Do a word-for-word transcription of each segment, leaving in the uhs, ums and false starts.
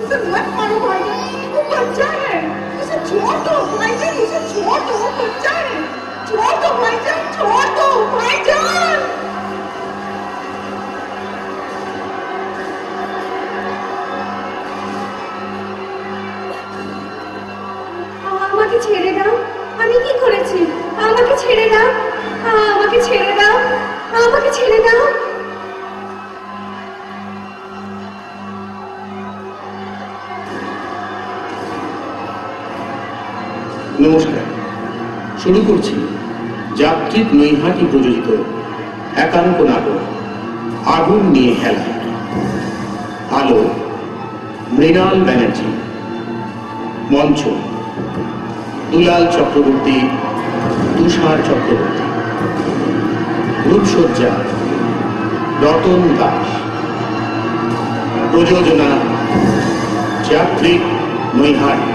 उसे मत मारो भाईजान, वो बच्चा है, उसे छोड़ दो भाईजान, उसे छोड़ दो, वो बच्चा है, छोड़ दो भाईजान, छोड़ दो भाईजान। আমাকে ছেড়ে দাও, আমি কি করেছি? আমাকে ছেড়ে দাও, আমাকে ছেড়ে দাও, আমাকে ছেড়ে দাও। নমস্কার, শুরু করছি যাত্রিক নৈহাটি প্রযোজিত একাঙ্ক নাটক আগুন নিয়ে খেলা। আলো মৃণাল ব্যানার্জি, মঞ্চ দুলাল চক্রবর্তী, তুষার চক্রবর্তী, রূপসজ্জা রতন দাস, প্রযোজনা যাত্রিক নৈহাটি,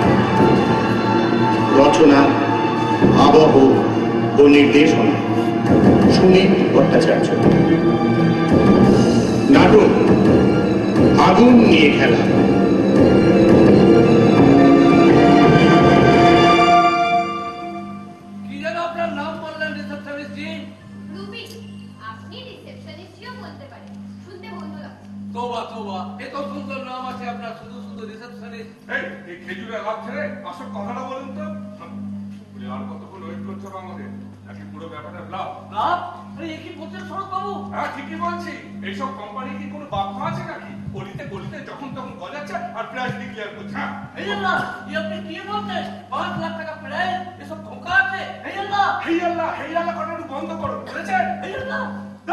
রচনা আবহ ও নির্দেশনা সুনীল ভট্টাচার্য। নাটক আগুন নিয়ে খেলা। কি যেন আপনার নাম বললেন রিসেপশনিস্ট জি? রুবি, আপনি রিসেপশনিস্টও বলতে পারেন, শুনতে ভালো লাগছে। তোবা তোবা, এত সুন্দর নাম আছে আপনার, শুধু শুধু রিসেপশনিস্ট। এই এই খেজুরের লাভ ছেড়ে আসল কথাটা বলুন তো। আর কতক্ষণ ওয়েট করতে হবে আমাদের, নাকি পুরো ব্যাপারটা লাভ? লাভ? আরে কি বলছেন শরৎ বাবু? হ্যাঁ ঠিকই বলছি। এইসব কোম্পানি কি কোনো বাপ্পা আছে নাকি? গলিতে গলিতে যখন তখন গজাচ্ছে আর প্রাইস ডিক্লেয়ার করছে। হ্যাঁ এই আল্লাহ, এই আপনি কি বলছেন? পাঁচ লাখ টাকা প্রাইস, এসব ধোঁকা আছে। এই আল্লাহ, হেই আল্লাহ, হেই আল্লাহ কথাটা বন্ধ করো, বুঝেছেন? এই আল্লাহ।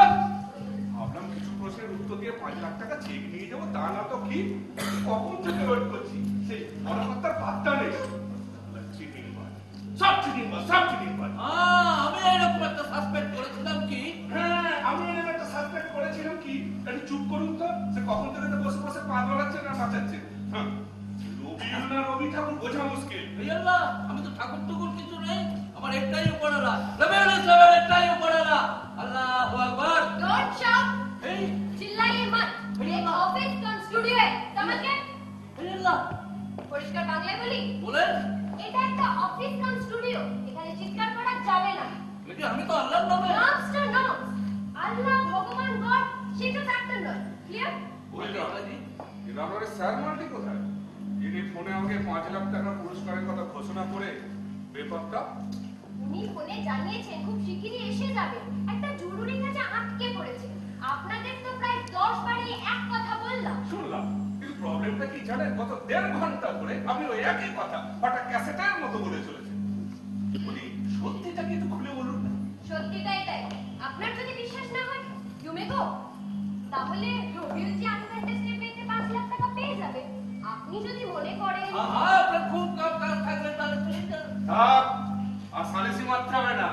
ভাবলাম কিছু প্রশ্নের উত্তর দিয়ে পাঁচ লাখ টাকা চেক নিয়ে যাবো, তা না তো কি কখন থেকে ওয়েট করছি, সেই মরামত্তার পাত্তা নেই। চিটিং বাজ, সব চিটিং বাজ, সব চিটিং বাজ। আমি এরকম একটা সাসপেক্ট করেছিলাম কি? হ্যাঁ আমি এরকম একটা সাসপেক্ট করেছিলাম কি। একটু চুপ করুন তো, সে কখন থেকে তো বসে বসে পা দোলাচ্ছেন আর নাচাচ্ছেন। হ্যাঁ রবি না রবি ঠাকুর বোঝা মুশকিল। এই আল্লাহ, আমি তো ঠাকুর টুকুর কিছু নেই, আমার একটাই উপরালা, রবিউল ইসলামের একটাই উপরালা। আল্লাহু আকবার। डोंट शाउट, এই চিল্লাইয়ে মত। ये ऑफिस कम स्टूडियो है, समझ गए? এই আল্লাহ, পরিষ্কার বাংলায় বলি, বলেন। এটা একটা অফিস কাম স্টুডিও, এখানে চিৎকার করা যাবে না। দেখি আমি তো আল্লাহর নামে। নমস টু নমস, আল্লাহ ভগবান গড সেটা ফ্যাক্টর নয়, ক্লিয়ার? ওইটা এটা আমার স্যার মাল্টি কোথায়, যিনি ফোনে আমাকে পাঁচ লাখ টাকা পুরস্কারের কথা ঘোষণা করে বেপত্তা। উনি ফোনে জানিয়েছেন খুব শিগগিরই এসে যাবেন, একটা জরুরি কাজে আটকে পড়েছে। আপনাদের তো প্রায় দশ বারে এক কথা বললাম। শুনলাম, কিন্তু প্রবলেমটা কি জানেন, গত দেড় ঘন্টা ধরে আপনি ওই একই কথা হঠাৎ ক্যাসেটের মতো বলে চলেছেন। বলি সত্যিটা কিন্তু খুলে বলুন না। সত্যিটা এটাই, আপনার যদি বিশ্বাস না হয় ইউ মে গো, তাহলে রবিউল জি অ্যাডভান্টেজে পেতে পাঁচ লাখ টাকা পেয়ে যাবে। আপনি যদি মনে করেন হ্যাঁ, আপনার খুব কাজ কাজ থাকলে তাহলে ঠিক আছে। থাক, আর সালিসি মারতে হবে না,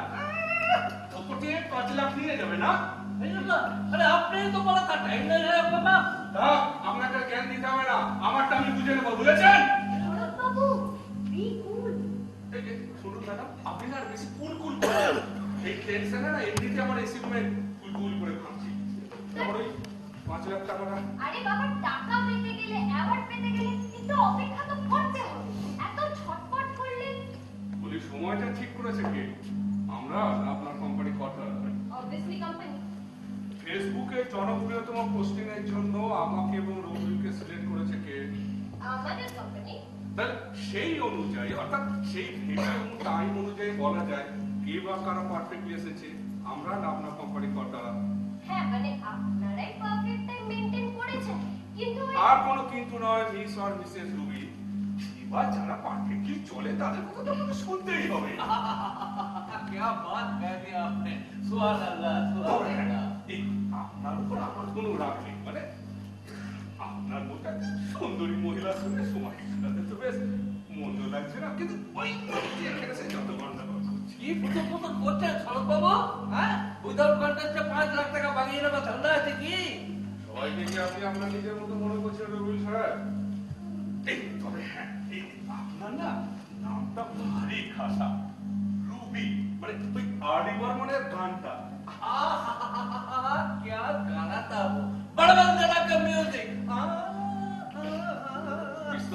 ওপরে পাঁচ লাখ নিয়ে যাবে না। এই আল্লাহ, আরে আপনি তো বলা কাটাই না রে বাবা। থাক, আপনাকে জ্ঞান দিতে হবে না, আমারটা আমি বুঝে নেবো, বুঝেছেন? শরৎ বাবু বি কুল। এই যে শুনুন ম্যাডাম, আপনি না আর বেশি কুল কুল করেন। এই টেনশনে না এমনিতে আমার এসি রুমে কুল কুল করে ভাবছি। আমার ওই পাঁচ লাখ টাকাটা। আরে বাবা, টাকা পেতে গেলে, অ্যাওয়ার্ড পেতে গেলে একটু অপেক্ষা তো করতে হবে, এত ছটফট করলে। বলি সময়টা ঠিক করেছে কে, আমরা না আপনার কোম্পানি কর্তা? Obviously company. ফেসবুকে জনপ্রিয়তম পোস্টিং এর জন্য আমাকে এবং রবিউলকে সিলেক্ট করেছে কে? আমাদের কোম্পানি। তাহলে সেই অনুযায়ী, অর্থাৎ সেই ভেবে টাইম অনুযায়ী বলা যায় কে বা কারা পারফেক্টলি এসেছে, আমরা না আপনার কোম্পানি কর্তা? হ্যাঁ, মানে আপনারাই পারফেক্ট টাইম মেইনটেইন করেছেন, কিন্তু আর কোনো কিন্তু নয় মিস আর মিসেস রুবি, এবার যারা পারফেক্টলি চলে তাদের কথা তো আমাকে শুনতেই হবে। क्या बात कह दी आपने, सुभान अल्लाह, सुभान अल्लाह। এই আপনার উপর আমার কোনো রাগ নেই, মানে আপনার মতো সুন্দরী মহিলার সঙ্গে সময় কাটাতে তো বেশ মন্দ লাগছে না, কিন্তু ওই এখানে সে যত গন্ডগোল করছি। কি ফুটো ফুটো করছে শরৎ বাবু? হ্যাঁ, উইদাউট কন্টেস্টে পাঁচ লাখ টাকা বাগিয়ে নেওয়া ধান্দা আছে কি? সবাই দেখি আপনি আপনার নিজের মতো মনে করছেন রবিউল স্যার। এই তবে হ্যাঁ, এই আপনার না নামটা ভারী খাসা, রুবি, মানে ওই আর ডি বর্মনের গানটা। क्या गाना था वो, बड़ा बड़ा का म्यूजिक।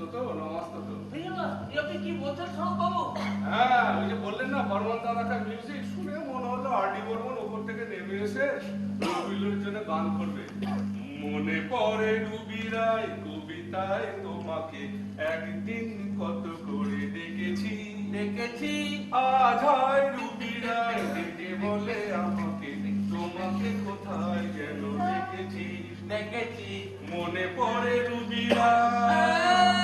তো নমস্ত তো এই না, এই আপনি কি বলছেন সব বাবু? হ্যাঁ ওই যে বললেন না বর্মন দাদাকার মিউজিক শুনে মনে হলো আর ডি বর্মন ওপর থেকে নেমে এসে রবিলের জন্য গান করবে। মনে পড়ে রুবি রায় কবিতায় তোমাকে একদিন কত করে দেখেছি দেখেছি আজ হয় রুবি রায় ডেকে বলে আমাকে তোমাকে কোথায় যেন দেখেছি দেখেছি মনে পড়ে Ruby Roy.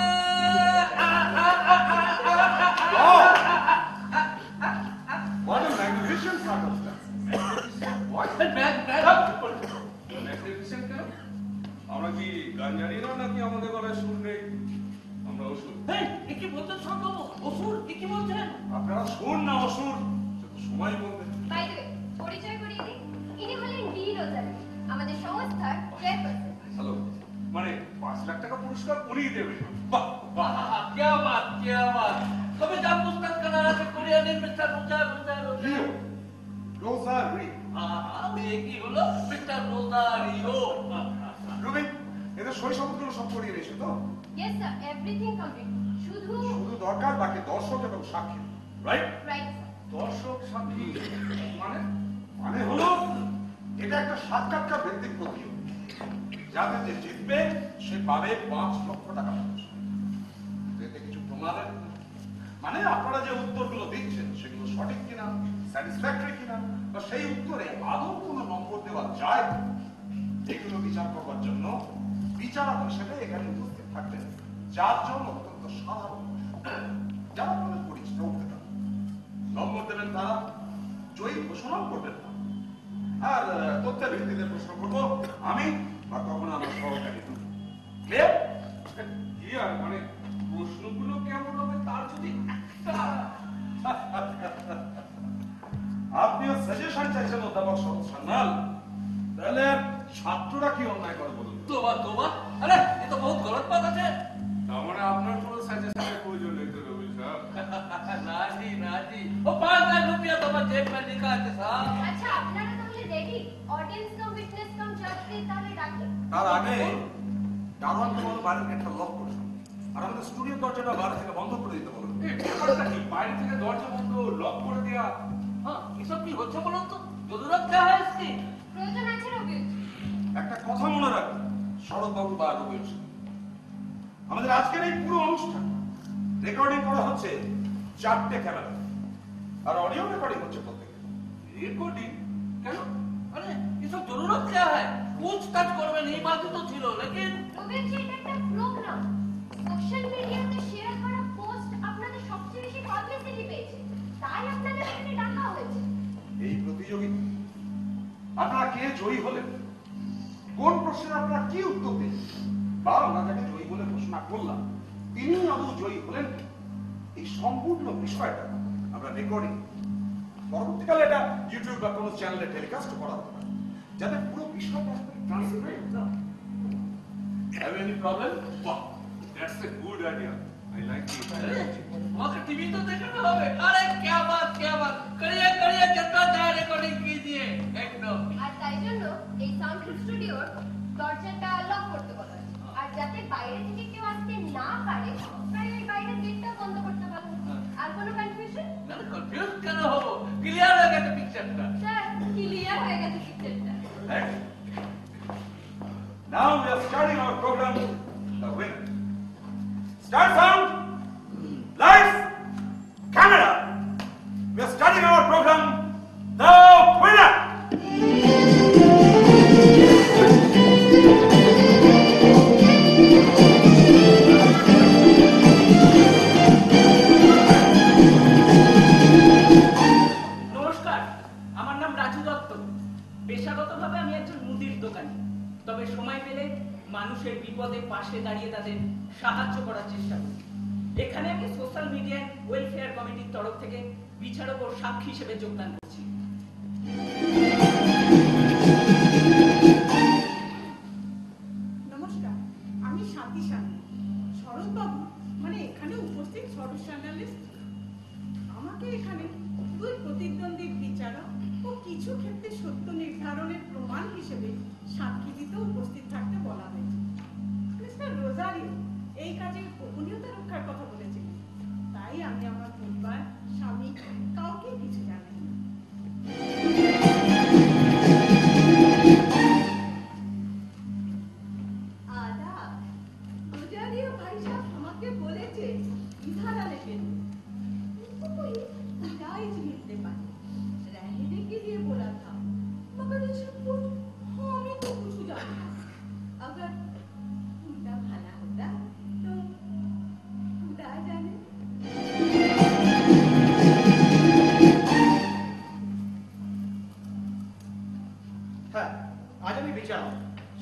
What a magnificent circumstance! What? Bag bag Magnificent কেন? আমরা কি গান জানি না নাকি আমাদের গলায় সুর নেই? আমরা অসুর। এই, এ কি বলছেন সব বাবু? অসুর, এ কি বলছেন? আপনারা সুর না অসুর সে তো সময় বলবে। বাই দ্য ওয়ে, পরিচয় করিয়ে দিই। ইনি হলেন ডি রোজারি, আমাদের সংস্থার চেয়ারপারসন। হ্যালো মানে পাঁচ লাখ টাকা পুরস্কার উনিই দেবে। বাহ বাহ আহা, क्या बात, क्या बात। कभी जाप पुस्तक का नारा से कोरिया ने मिस्टर रोजा रोजा रोजा লিও রোজারি আহা, ये की হলো মিস্টার রোজারিও। রুবি এদের শৈশবগুলো সব করিয়ে নিয়েছে তো? Yes sir, everything complete. শুধু শুধু দরকার বাকি দর্শক এবং সাক্ষী রাইট? রাইট দর্শক সাক্ষী মানে মানে হলো এটা একটা সাক্ষাৎকার ভিত্তিক প্রতিযোগিতা যাতে যে জিতবে সে পাবে পাঁচ লক্ষ টাকা পুরস্কার। এতে কিছু প্রমাণের মানে আপনারা যে উত্তরগুলো দিচ্ছেন সেগুলো সঠিক কিনা স্যাটিসফ্যাক্টরি কিনা বা সেই উত্তরে আদৌ কোনো নম্বর দেওয়া যায় এগুলো বিচার করবার জন্য বিচারক হিসেবে এখানে উপস্থিত থাকবেন চারজন অত্যন্ত সাধারণ যারা আপনাদের পরিচিত হতে পারে। নম্বর দেবেন তারা, জয়ী ঘোষণাও করবেন না। আর তথ্যের ভিত্তিতে প্রশ্ন করবো আমি আর তখন আমার সহকারী। ক্লিয়ার? কি আর মানে প্রশ্নগুলো কেমন হবে তার যদি একটা আপনিও সাজেশন চাইছেন অধ্যাপক শরৎ সান্যাল, তাহলে ছাত্ররা কি অন্যায় করে বলুন? तोबा तोबा, अरे ये तो बहुत गलत बात है। তার মানে আপনার কোনো সাজেশনের প্রয়োজন নেই তো রবি সাহেব। ना जी ना जी, वो पाँच लाख रुपया तो मैं जेब में निकालते साहब। আচ্ছা, আপনারা তাহলে ready? Audience cum witness cum জাজকে তাহলে ডাকি। তার আগে দারোয়ান তোমার বাড়ির গেটটা লক করে দাও। আর আমাদের স্টুডিও দরজাটা বাইরে থেকে বন্ধ করে দিতে বলো। এই ব্যাপারটা কি বাইরে থেকে দরজা বন্ধ লক করে দেয়া? हाँ, ये सब की होच्छे बोलो तो, जरूरत क्या है इसकी? প্রয়োজন আছে রবি? একটা কথা মনে রাখবেন শরৎবাবু বা রবি আমাদের আজকের এই পুরো অনুষ্ঠান রেকর্ডিং করা হচ্ছে চারটে ক্যামেরা আর অডিও রেকর্ডিং হচ্ছে প্রত্যেকে। रिकॉर्डिंग क्या? अरे ये सब जरूरत क्या है? पूछताछ करवे नहीं बात ही तो छिलो, लेकिन রবি জি, এটা একটা প্রোগ্রাম। সোশ্যাল মিডিয়াতে শেয়ার করা পোস্ট আপনাদের সবচেয়ে বেশি পাবলিসিটি পেয়েছে, তাই আপনাদের এখানে ডাকা হয়েছে। এই প্রতিযোগিতা আপনারা কে জয়ী হলেন, কোন প্রশ্নের আপনারা কি উত্তর দিলেন, বা আমরা যাকে জয়ী বলে ঘোষণা করলাম তিনি আদৌ জয়ী হলেন কি, এই সম্পূর্ণ বিষয়টা আমরা রেকর্ডিং পরবর্তীকালে এটা ইউটিউব বা কোনো চ্যানেলে টেলিকাস্ট করা হতে পারে যাতে পুরো বিষয়টা ট্রান্সপারেন্ট না। Have any problem? বাহ, that's a good idea, I like it. अरे वहाँ का टीवी तो देखना होगा। अरे क्या बात क्या बात, करिए करिए जितना चाहे रिकॉर्डिंग कीजिए एकदम। আর তাই জন্য এই সাউন্ড স্টুডিওর দরজাটা লক করতে বলা হয়েছে। আর যাতে বাইরে থেকে কেউ আসতে না পারে তাই ওই বাইরের গেটটা বন্ধ করতে বলা হয়েছে। আর কোনো কনফিউশন? ना कंफ्यूज क्या हो, क्लियर हो गया तो पिक्चर का। স্যার, ক্লিয়ার হয়ে গেছে পিকচারটা। Right. Now we are starting our program, The Winner. Start sound, lights, camera. We are starting our program, The Winner. নমস্কার, আমার নাম রাজু দত্ত। পেশাগতভাবে আমি একজন মুদির দোকানি, তবে সময় পেলে মানুষের বিপদে পাশে দাঁড়িয়ে তাদের সাহায্য করার চেষ্টা করি। এখানে আমি সোশ্যাল মিডিয়া ওয়েলফেয়ার কমিটির তরফ থেকে বিচারক ও সাক্ষী হিসেবে যোগদান করছি। নমস্কার, আমি স্বাতী সান্যাল। শরৎবাবু মানে এখানে উপস্থিত শরৎ সান্যালিস্ট আমাকে এখানে দুই প্রতিদ্বন্দ্বী বিচারক ও কিছু ক্ষেত্রে সত্য নির্ধারণের প্রমাণ হিসেবে সাক্ষী দিতে উপস্থিত থাকতে বলা হয়েছে। মিস্টার রোজারিও, এই কাজের গোপনীয়তা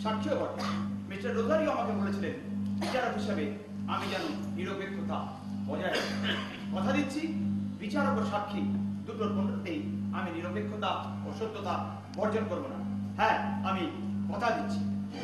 সাক্ষীও বটে। মিস্টার রোজারিও আমাকে বলেছিলেন বিচারক হিসাবে আমি যেন নিরপেক্ষতা বজায় রাখি। কথা দিচ্ছি বিচারক ও সাক্ষী দুটোর কোনটাতেই আমি নিরপেক্ষতা ও সত্যতা বর্জন করব না। হ্যাঁ, আমি কথা দিচ্ছি।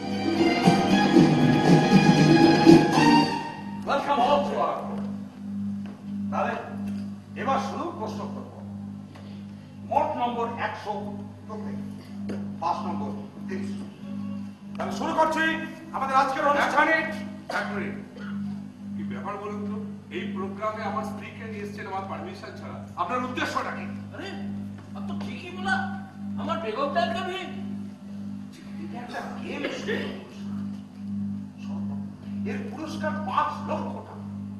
Welcome all to our court. তাহলে এবার শুরু প্রশ্ন করব। মোট নম্বর একশো প্রত্যেক, পাঁচ নম্বর তিরিশ। তাহলে শুরু করছি আমাদের আজকের অনুষ্ঠানে। এক মিনিট, কি ব্যাপার বলুন তো? এই প্রোগ্রামে আমার স্ত্রীকে নিয়ে এসছেন আমার পারমিশন ছাড়া। আপনার উদ্দেশ্যটা কি? আরে अब तो ठीक ही बोला, আমার বেগমটার কবি এটা একটা গেম শো। এর পুরস্কার পাঁচ লক্ষ টাকা।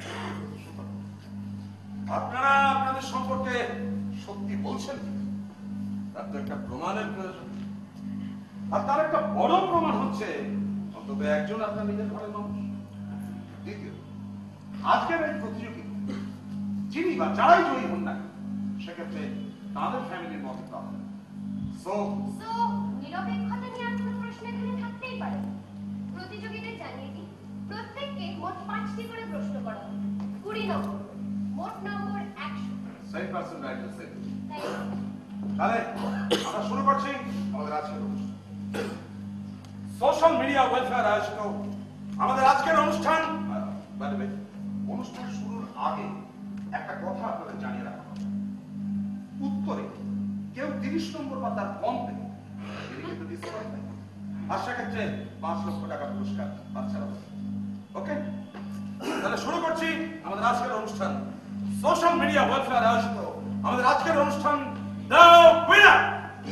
আপনারা আপনাদের সম্পর্কে সত্যি বলছেন, তার তো একটা প্রমাণের প্রয়োজন। আর তার একটা বড় প্রমাণ হচ্ছে অন্তত একজন আপনার নিজের ঘরের মানুষ। দ্বিতীয়, আজকের এই প্রতিযোগী যিনি বা যারাই জয়ী হন না, সেক্ষেত্রে তাদের ফ্যামিলির মত হবে। সো সো নিরপেক্ষতা নিয়ে আর কোনো প্রশ্ন এখানে থাকতেই পারে। প্রতিযোগীদের জানিয়ে দিই, প্রত্যেককে মোট পাঁচটি করে প্রশ্ন করা হবে। কুড়ি নম্বর, মোট নম্বর একশো। সেই পার্সন রাইট টু সে। তাই তাহলে আমরা শুরু করছি আমাদের আজকের অনুষ্ঠান। সোশ্যাল মিডিয়া ওয়েলফেয়ার আয়োজিত আমাদের আজকের অনুষ্ঠান। বাই দ্য ওয়ে, অনুষ্ঠান শুরুর আগে একটা কথা আপনাদের জানিয়ে রাখা হবে। উত্তরে কেউ তিরিশ নম্বর বা তার কম পেলে তিনি কিন্তু ডিসকাউন্ট দেয়। আর সেক্ষেত্রে পাঁচ লক্ষ টাকা পুরস্কার বাচ্চারা। ওকে, তাহলে শুরু করছি আমাদের আজকের অনুষ্ঠান। সোশ্যাল মিডিয়া ওয়েলফেয়ার আয়োজিত আমাদের আজকের অনুষ্ঠান দ্য উইনার।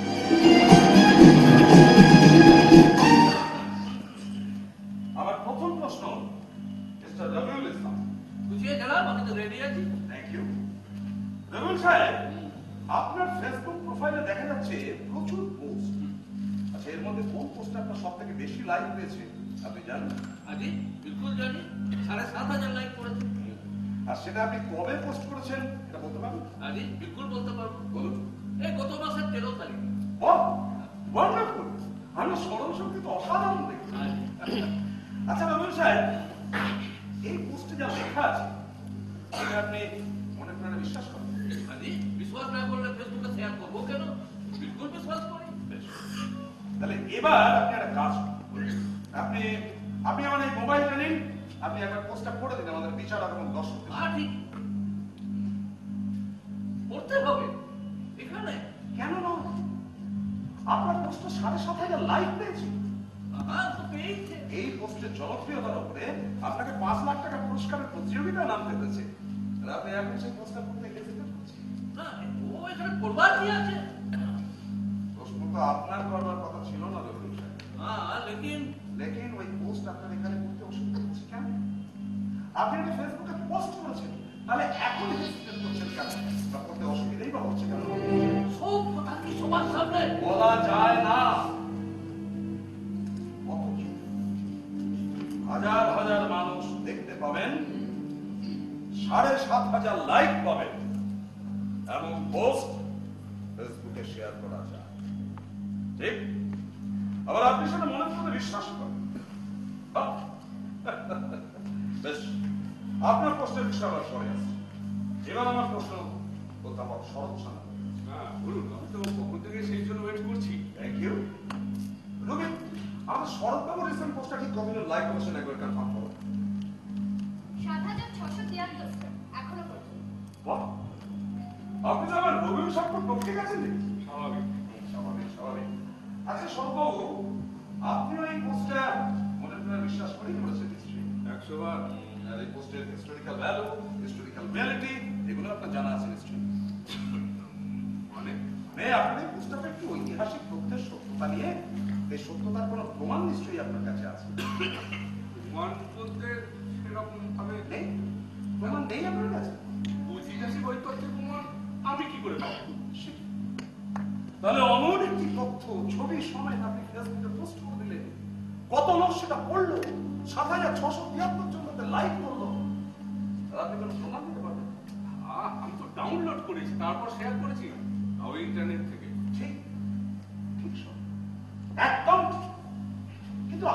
আমার প্রথম প্রশ্ন মিস্টার রবিউল ইসলাম। বুঝিয়ে গেলাম, আমি তো রেডি আছি। Thank you. রবিউল সাহেব, আপনার ফেসবুক প্রোফাইলে দেখা যাচ্ছে প্রচুর পোস্ট। আচ্ছা, এর মধ্যে কোন পোস্টটা আপনার সব থেকে বেশি লাইক পেয়েছে আপনি জানেন? আজি বিলকুল জানি, সাড়ে সাত হাজার লাইক করেছে। আর সেটা আপনি কবে পোস্ট করেছেন এটা বলতে পারবেন? আজি বিলকুল বলতে পারবো। বলুন। এই গত মাসের তেরো তারিখ। ওয়ান্ডারফুল। আমরা স্মরণ শক্তি তো অসাধারণ দেখি। আজি আচ্ছা রবিউল সাহেব, এই পোস্টে যা লেখা আছে সেটা আপনি মনে প্রাণে বিশ্বাস করেন? আজি বিশ্বাস না করলে ফেসবুকে শেয়ার করবো কেন? বিলকুল বিশ্বাস করি। বেশ। তাহলে এবার আপনি একটা কাজ করুন। আপনি আপনি আমার এই মোবাইলটা নিন, আপনি একবার পোস্টটা পড়ে দিন আমাদের বিচারক এবং দর্শকদের। হ্যাঁ ঠিক, পড়তে হবে এখানে। কেন না? আপনার পোস্টটা সাড়ে সাত হাজার লাইক পেয়েছে। হ্যাঁ তো পেয়েছে। এই পোস্টের জনপ্রিয়তার উপরে আপনাকে পাঁচ লাখ টাকা পুরস্কারের প্রতিযোগিতায় নামতে হয়েছে। আর আপনি এখন সেই পোস্টটা পড়তে হেজিটেট করছেন। না ও এখানে পড়বার কি আছে? প্রশ্ন তো আপনার করবার কথা ছিল না রবিউল সাহেব। হ্যাঁ লেকিন লেকিন ওই পোস্ট আপনার এখানে করতে অসুবিধা হচ্ছে কেন? আপনি এটা ফেসবুকে পোস্ট করেছেন, তাহলে এখন হেজিটেট করছেন কেন? বা করতে অসুবিধাই বা হচ্ছে কেন? সব কথা কি সবার সামনে বলা যায় না। অথচ হাজার হাজার মানুষ দেখতে পাবেন, সাড়ে সাত হাজার লাইক পাবেন, এবং পোস্ট ফেসবুকে শেয়ার করা যায়। ঠিক? আবার আপনি সেটা মনে করে বিশ্বাস করেন। বাহ! বেশ, আপনার প্রশ্নের বিষয় আবার সরে আসছে। এবার আমার প্রশ্ন অধ্যাপক শরৎ সান্যাল। হ্যাঁ বলুন, আমি তো কখন থেকে সেই জন্য ওয়েট করছি। Thank you. রবি, আমার শরৎ বাবু রিসেন্ট পোস্টটা ঠিক কতজন লাইক করেছেন একবার কনফার্ম করো। সাত হাজার ছশো তিয়াত্তর এখনো পর্যন্ত। বাহ! আপনি তো আমার রবিউল সাহেব টপকে গেছেন নাকি? স্বাভাবিক। স্বাভাবিক, স্বাভাবিক। আচ্ছা শরৎ বাবু, আপনিও এই পোস্টটা মনে প্রাণে বিশ্বাস করেই করেছেন নিশ্চয়ই? একশো বার। আর এই পোস্টের হিস্টোরিক্যাল ভ্যালু, হিস্টোরিক্যাল রিয়ালিটি এগুলো আপনার জানা আছে নিশ্চয়ই? মানে মানে আপনার এই পোস্টটা একটি ঐতিহাসিক তথ্যের সত্যতা নিয়ে, এই সত্যতার কোনো প্রমাণ নিশ্চয়ই আপনার কাছে আছে। প্রমাণ বলতে সেরকম ভাবে নেই? প্রমাণ নেই আপনার কাছে? ঐতিহাসিক ওই তথ্যের প্রমাণ আমি কি করে পাবো? তাহলে অমন একটি তথ্য ছবি সময় আপনি ফেসবুকে পোস্ট করে দিলেন, কত লোক সেটা পড়লো, সাত হাজার ছশো তিয়াত্তর জন লাইক করলো, আর আপনি কোনো প্রমাণ দিতে পারবেন? আহ, আমি তো ডাউনলোড করেছি, তারপর শেয়ার করেছি তাও ইন্টারনেট থেকে। ঠিক ঠিক সব একদম ঠিক। কিন্তু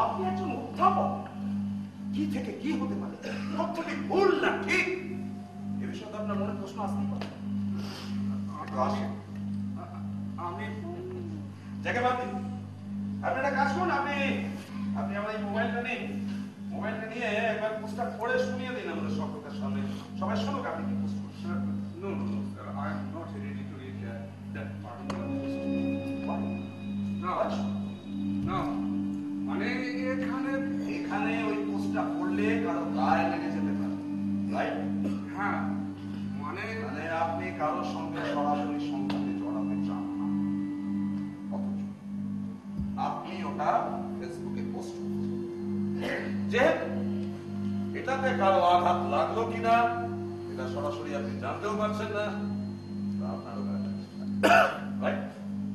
আমি যাকে বাদ দিন, আপনি একটা কাজ করুন, আপনি আপনি আমার এই মোবাইলটা নিন, মোবাইলটা নিয়ে একবার পোস্টটা পড়ে শুনিয়ে দিন আমাদের সব লোকের সামনে, সবাই শুনুক আপনি কি পোস্ট করছেন। No no no sir, I am not ready to read that part of the post. না না, মানে এখানে এখানে ওই পোস্টটা পড়লে কারো গায়ে লেগে যেতে পারে, রাইট? হ্যাঁ, মানে মানে আপনি কারোর সঙ্গে সরাসরি সংঘাতে জড়াতে চান না, অথচ আপনি ওটা ফেসবুকে পোস্ট করছেন। যেহেতু এটাতে কারো আঘাত লাগলো কিনা এটা সরাসরি আপনি জানতেও পারছেন না, তা আপনারও গায়ে লাগছে, রাইট?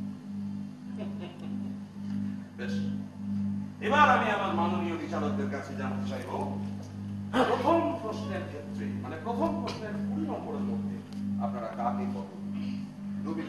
বেশ, এবার আমি আমার মাননীয় বিচারকদের কাছে জানতে চাইব, প্রথম প্রশ্নের ক্ষেত্রে মানে প্রথম প্রশ্নের কুড়ি নম্বরের মধ্যে আপনারা কাকে কত রবি?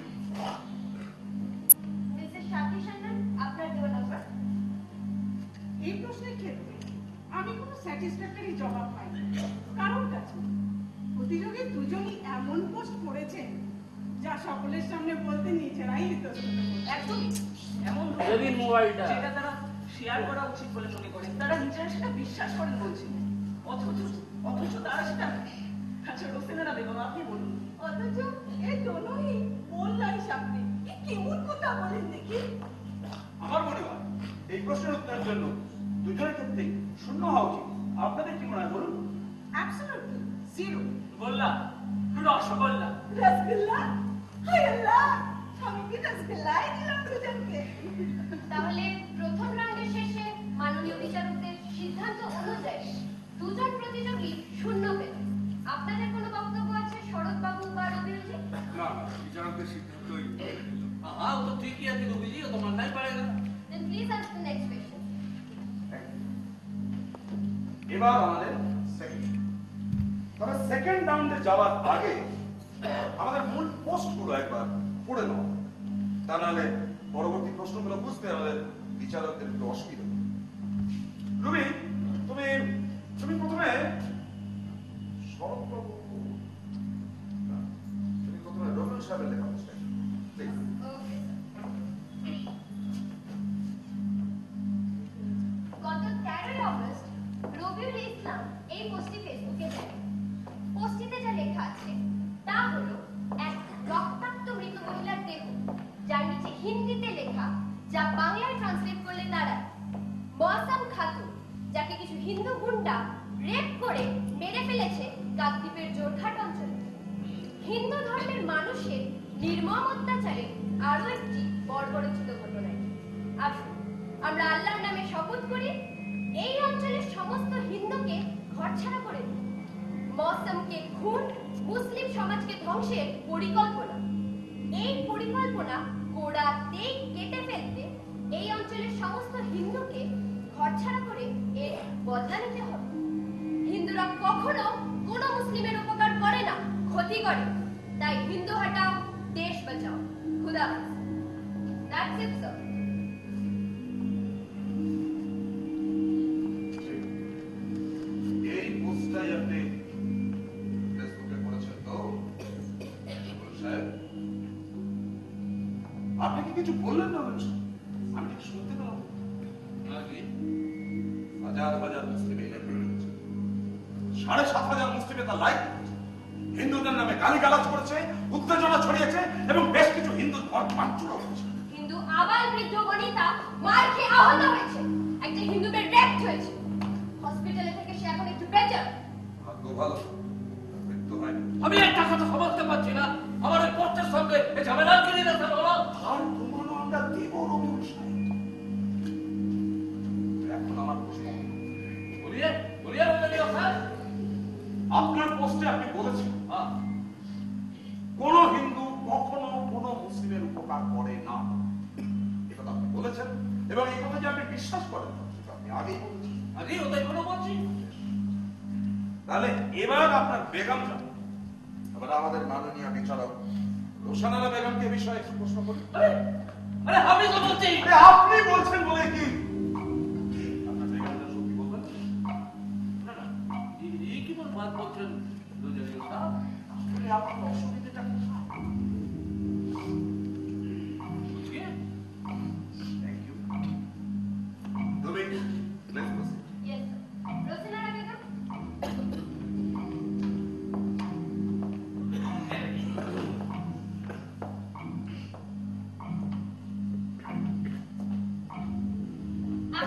মিস্টার সাথী সান্যাল, আপনার দেওয়া নাম্বার। এই প্রশ্নের ক্ষেত্রে আমি কোনো স্যাটিসফ্যাক্টরি জবাব পাইনি কারোর কাছে। প্রতিযোগী দুজনই এমন পোস্ট করেছেন যা সকলের সামনে বলতে নিজেরাই ইতস্তত করছে। একদমই এমন দেবিন মোবাইলটা। যেটা তারা শেয়ার করা উচিত বলে মনে করেন, তারা নিজেরা সেটা বিশ্বাস করেন বলছেন, অথচ অথচ তারা সেটা। আচ্ছা রোসেনারা বেগম, আপনি বলুন। অথচ এই দোনোই মোল্লাই সামনে কি কেমন কথা বলেন দেখি। আমার মনে হয় এই প্রশ্নের উত্তরের জন্য দুজনের ক্ষেত্রে শূন্য হওয়া উচিত। আপনাদের কি মনে হয় বলুন? Absolutely zero. বললাম রসগোল্লা। রসগোল্লা? হায় আল্লাহ, আমি কি রসগোল্লাই দিলাম দুজনকে। তাহলে প্রথম রাউন্ডের শেষে মাননীয় বিচারকদের সিদ্ধান্ত অনুযায়ী দুজন প্রতিযোগী শূন্য পেল। আপনাদের কোনো বক্তব্য আছে শরৎ বাবু বা রবিউলজি? না না, বিচারকদের সিদ্ধান্তই हाँ वो तो ठीक ही है कि रूबी जी, वो तो मानना ही पड़ेगा। Then please ask the next question. এবার আমাদের সেকেন্ড, তবে সেকেন্ড রাউন্ডে যাওয়ার আগে আমাদের মূল পোস্টগুলো একবার পড়ে নাও, তা নাহলে পরবর্তী প্রশ্নগুলো বুঝতে আমাদের বিচারকদের একটু অসুবিধা হবে। রুবি, তুমি তুমি প্রথমে শরৎবাবু না, তুমি প্রথমে রবিউল সাহেবের লেখা পোস্টটা প্লিজ। গত তেরোই অগস্ট রবিউল ইসলাম এই পোস্টটি ফেসবুকে দেন। পোস্টটিতে যা লেখা আছে তা হলো এক রক্তাক্ত মৃত মহিলার দেহ, যার নিচে হিন্দিতে লেখা, যা বাংলায় ট্রান্সলেট করলে দাঁড়ায় মৌসাম খাতুন, যাকে কিছু হিন্দু গুন্ডা রেপ করে মেরে ফেলেছে কাকদ্বীপের জোরঘাট অঞ্চলে। হিন্দু ধর্মের মানুষের নির্মম অত্যাচারে আরো একটি বর্বরোচিত ঘটনায়। আসুন আমরা আল্লাহর নামে শপথ করি, এই অঞ্চলের সমস্ত হিন্দুকে ঘরছাড়া করে দিই। মৌসামকে খুন, মুসলিম সমাজকে ধ্বংসের পরিকল্পনা, এই পরিকল্পনা গোড়াতেই কেটে ফেলতে এই অঞ্চলের সমস্ত হিন্দুকে ঘরছাড়া করে এর বদলা নিতে হবে। হিন্দুরা কখনো কোনো মুসলিমের উপকার করে না, ক্ষতি করে। তাই হিন্দু হটাও, দেশ বাঁচাও। খুদা হাফেজ। That's it, sir. এই পোস্টটাই আপনি ফেসবুকে করেছেন তো সাহেব? আপনি কি কিছু বললেন না? আমি ঠিক শুনতে পেলাম आगे হাজার হাজার মুসলিম এই লেখা করেছে, সাড়ে সাত হাজার মুসলিমে তার লাইক করেছে, হিন্দুদের নামে গালিগালাজ করেছে, উত্তেজনা ছড়িয়েছে এবং বেশ কিছু হিন্দু ঘর ভাঙচুর করেছে। হিন্দু আবাল বৃদ্ধ বনিতা মার খেয়ে আহত হয়েছে, একটা হিন্দু মেয়ে রেপ হয়েছে। হসপিটালে থেকে সে এখন একটু বেটার। ভাগ্য ভালো, মৃত্যু হয়নি। আমি একটা কথা সমঝতে পারছি না, আমার এই পোস্টের সঙ্গে এই ঝামেলা কি নিয়ে বলো? তার প্রমাণও আমরা দেব রবিউল সাহেব। এখন আমার প্রশ্ন, बोलिए बोलिए बोलिए স্যার। আপনার পোস্টে আপনি বলেছেন হ্যাঁ, কোন হিন্দু কখনো কোন মুসলিমের উপকার করে না, এটা আপনি বলেছেন এবং এই কথা যে আপনি বিশ্বাস করেন সেটা আপনি আগেই বলেছেন। আগেই ওটাই কোনো বলছি। তাহলে এবার আপনার বেগমটা, এবার আমাদের মাননীয় বিচারক রোশানারা বেগমকে বিষয়ে একটু প্রশ্ন করি। আরে আরে আমি তো বলছি। আরে আপনি বলছেন বলে কি আপনার বেগমটা সত্যি বলবেন? না না, এই- এই কি বল বাত বলছেন রোজারিও সাহেব? আসলে আপনার অসুবিধাটা কোথায়?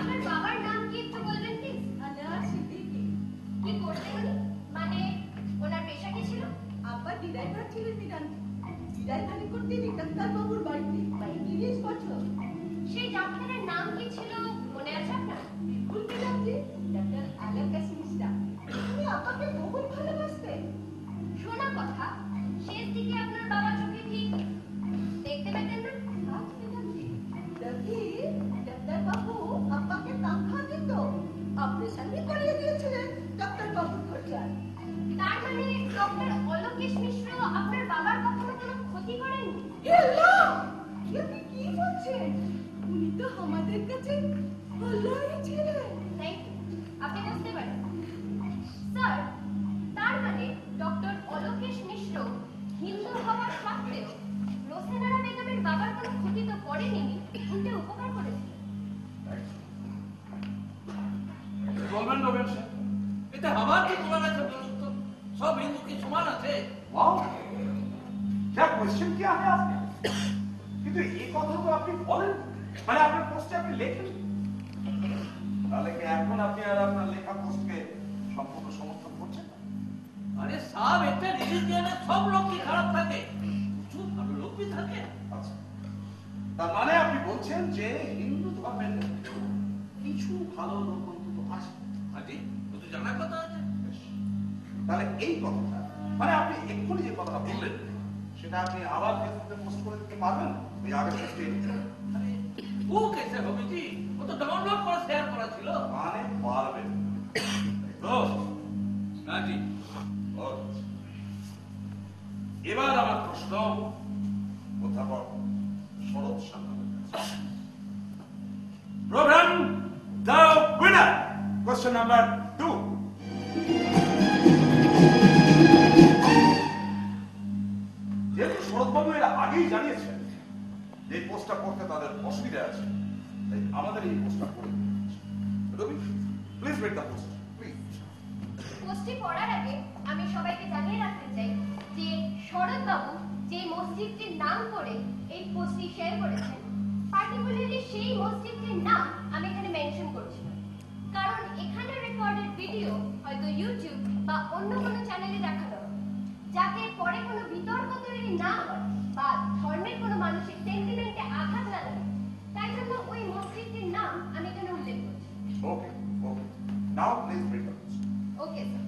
আপনার বাবার নাম কি একটু বলবেন প্লিজ? আনায়া সিদ্দিকী। কি করতেন উনি? মানে ওনার পেশা কি ছিল? আব্বা ডিরাইভার ছিলেন মিরান। ডিরাইভারি করতেন ডাক্তার বাবুর বাড়িতে তিরিশ বছর। সেই ডাক্তারের নাম কি ছিল মনে আছে আপনার? বিলকুল মিরান জি, ডাক্তার আলম কাসিম ইসলাম। উনি আব্বাকে বহুত ভালোবাসতেন। শোনা কথা, শেষ দিকে আপনার বাবা চোখে ঠিক দেখতে পেতেন না? আজ মিরান জি, দেখি ডাক্তার বাবু আব্বাকে তনখা দিত। অপারেশন করিয়ে দিয়েছিলেন ডাক্তার বাবুর খরচায়। তার মানে ডক্টর অলোকেশ মিশ্র আপনার বাবার কখনো কোনো ক্ষতি করেননি? আল্লাহ! আপনি কি বলছেন? উনি তো আমাদের কাছে আল্লাহই ছিলেন। থ্যাংক ইউ, আপনি বুঝতে পারেন। স্যার, তার মানে ডক্টর অলোকেশ মিশ্র হিন্দু হওয়ার সত্ত্বেও রোসেনারা বেগমের বাবার কোনো ক্ষতি তো করেনি, উল্টে উপকার করেছিলেন। বলবেন রবেন স্যার, এতে আমার কি বলার আছে বলুন তো? সব হিন্দু কি সমান আছে? वाओ, क्या क्वेश्चन किया है आपने? কিন্তু এই কথা তো আপনি বলেন, মানে আপনার পোস্টে আপনি লেখেন, তাহলে কি এখন আপনি আর আপনার লেখা পোস্টকে সম্পূর্ণ সমর্থন করছেন? আরে সব একটা রিলিজিয়নের সব লোক কি খারাপ থাকে? কিছু ভালো লোক কি থাকে? আচ্ছা, তার মানে আপনি বলছেন যে হিন্দু ধর্মের মধ্যেও কিছু ভালো লোক অন্তত আছে। আজি তো জানার কথা আছে। বেশ। তাহলে এই কথাটা, মানে আপনি এক্ষুনি যে কথাটা বললেন, সেটা আপনি আবার ফেসবুকে পোস্ট করে দিতে পারবেন? ওই আগের পোস্টে আরে ও কেসে হবে জি? ও তো ডাউনলোড করে শেয়ার করা ছিল। মানে পারবেন তো? না জি। ও, এবার আমার প্রশ্ন অধ্যাপক শরৎ সান্যালের কাছে। Programme the winner, question number two. যেহেতু শরৎবাবু এর আগেই জানিয়েছেন যে এই পোস্টটা পড়তে তাদের অসুবিধা আছে, তাই আমাদের এই পোস্টটা পড়ে দিতে হচ্ছে। Robi, please read the post, please. পোস্টটি পড়ার আগে আমি সবাইকে জানিয়ে রাখতে চাই যে শরৎবাবু যে মসজিদটির নাম করে এই পোস্টটি শেয়ার করেছেন, পার্টিকুলারলি সেই মসজিদটির নাম আমি এখানে মেনশন করছি না। কারণ এখানে রেকর্ডেড ভিডিও হয়তো ইউটিউব বা অন্য কোনো চ্যানেলে দেখানো হবে, যাতে পরে কোনো বিতর্ক তৈরি না হয় বা ধর্মের কোনো মানসিক সেন্টিমেন্টে আঘাত না লাগে, তাই জন্য ওই মসজিদটির নাম আমি এখানে উল্লেখ করছি। Okay, okay, now please read the post. Okay sir.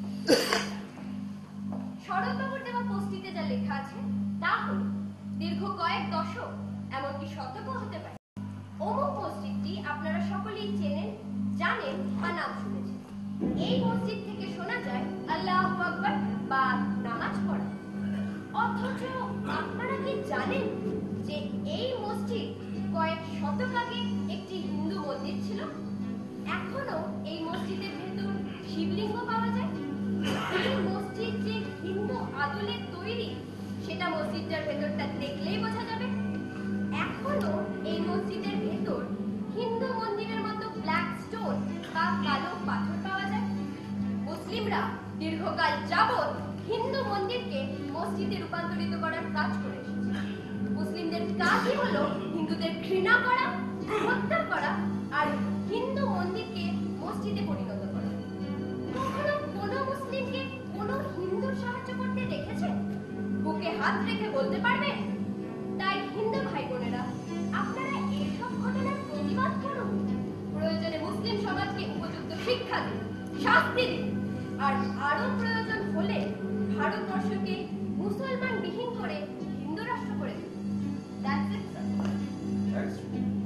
শরৎবাবুর দেওয়া পোস্টটিতে যা লেখা আছে তা হল, দীর্ঘ কয়েক দশক এমনকি শতকও হতে পারে অমুক মসজিদটি আপনারা সকলেই চেনেন, জানেন বা নাম শুনেছেন। এই মসজিদ থেকে শোনা যায় আল্লাহু আকবার বা নামাজ পড়া। অথচ আপনারা কি জানেন যে এই মসজিদ কয়েক শতক আগে একটি হিন্দু মন্দির ছিল? এখনো এই মসজিদের ভেতর শিবলিঙ্গ পাওয়া যায়। এই মসজিদ যে হিন্দু আদলে তৈরি সেটা মসজিদটার ভেতরটা দেখলেই বোঝা যাবে। এখনো এই মসজিদের ভেতর হিন্দু মন্দিরের মতো ব্ল্যাক স্টোন বা কালো পাথর পাওয়া যায়। মুসলিমরা দীর্ঘকাল যাবৎ হিন্দু মন্দিরকে মসজিদে রূপান্তরিত করার কাজ করে এসেছে। মুসলিমদের কাজই হলো হিন্দুদের ঘৃণা করা, হত্যা করা আর হিন্দু মন্দিরকে মসজিদে পরিণত করা। কখনো কোনো মুসলিমকে কোনো হিন্দুর সাহায্য করতে দেখেছেন? বুকে হাত রেখে বলতে পারবেন? তাই হিন্দু ভাই বোনেরা, আপনারা এইসব ঘটনার প্রতিবাদ করুন। প্রয়োজনে মুসলিম সমাজকে উপযুক্ত শিক্ষা দিন, শাস্তি দিন, আর আরো প্রয়োজন হলে ভারতবর্ষকে মুসলমান বিহীন করে হিন্দু রাষ্ট্র করে দিন। That's it, sir. Thanks.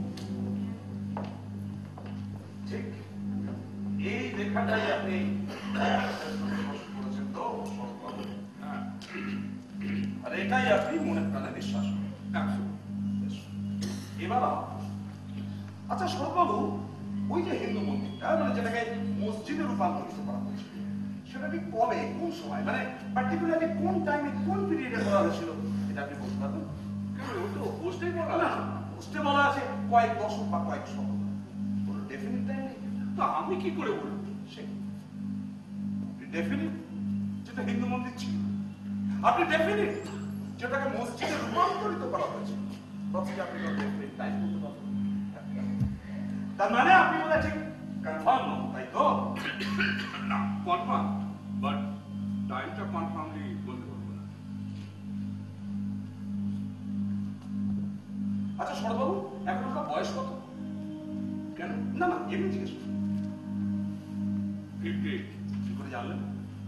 ঠিক এই লেখাটাই আপনি করেছেন তো শরৎবাবু? হ্যাঁ, আর এটাই আপনি মনে প্রাণে বিশ্বাস করেন? absolutely. বেশ। এবার আমার প্রশ্ন। আচ্ছা শরৎবাবু, ওই যে হিন্দু মন্দিরটা, মানে যেটাকে মসজিদে রূপান্তরিত করা হয়েছে, সেটা ঠিক কবে, কোন সময়, মানে পার্টিকুলারলি কোন টাইমে, কোন পিরিয়ডে করা হয়েছিল, এটা আপনি বলতে পারবেন? কেন, ও তো পোস্টেই বলা না, আছে। পোস্টে বলা আছে কয়েক দশক বা কয়েক শতক, কোনো ডেফিনিট টাইম নেই। তো আমি কি করে বলবো? সে ডেফিনিট যেটা হিন্দু মন্দির ছিল, আপনি ডেফিনিট যেটাকে মসজিদে রূপান্তরিত করা হয়েছে, তখন আপনি ডেফিনিট টাইম বলতে পারবেন? তার মানে আপনি বলেছেন কনফার্ম নন, তাই তো? না, কনফার্ম, বাট টাইমটা কনফার্মলি বলতে পারবো না। আচ্ছা শরৎবাবু, এখন আপনার বয়স কত? কেন? না না, এমনি জিজ্ঞেস করছি। ফিফটি। কি করে জানলেন?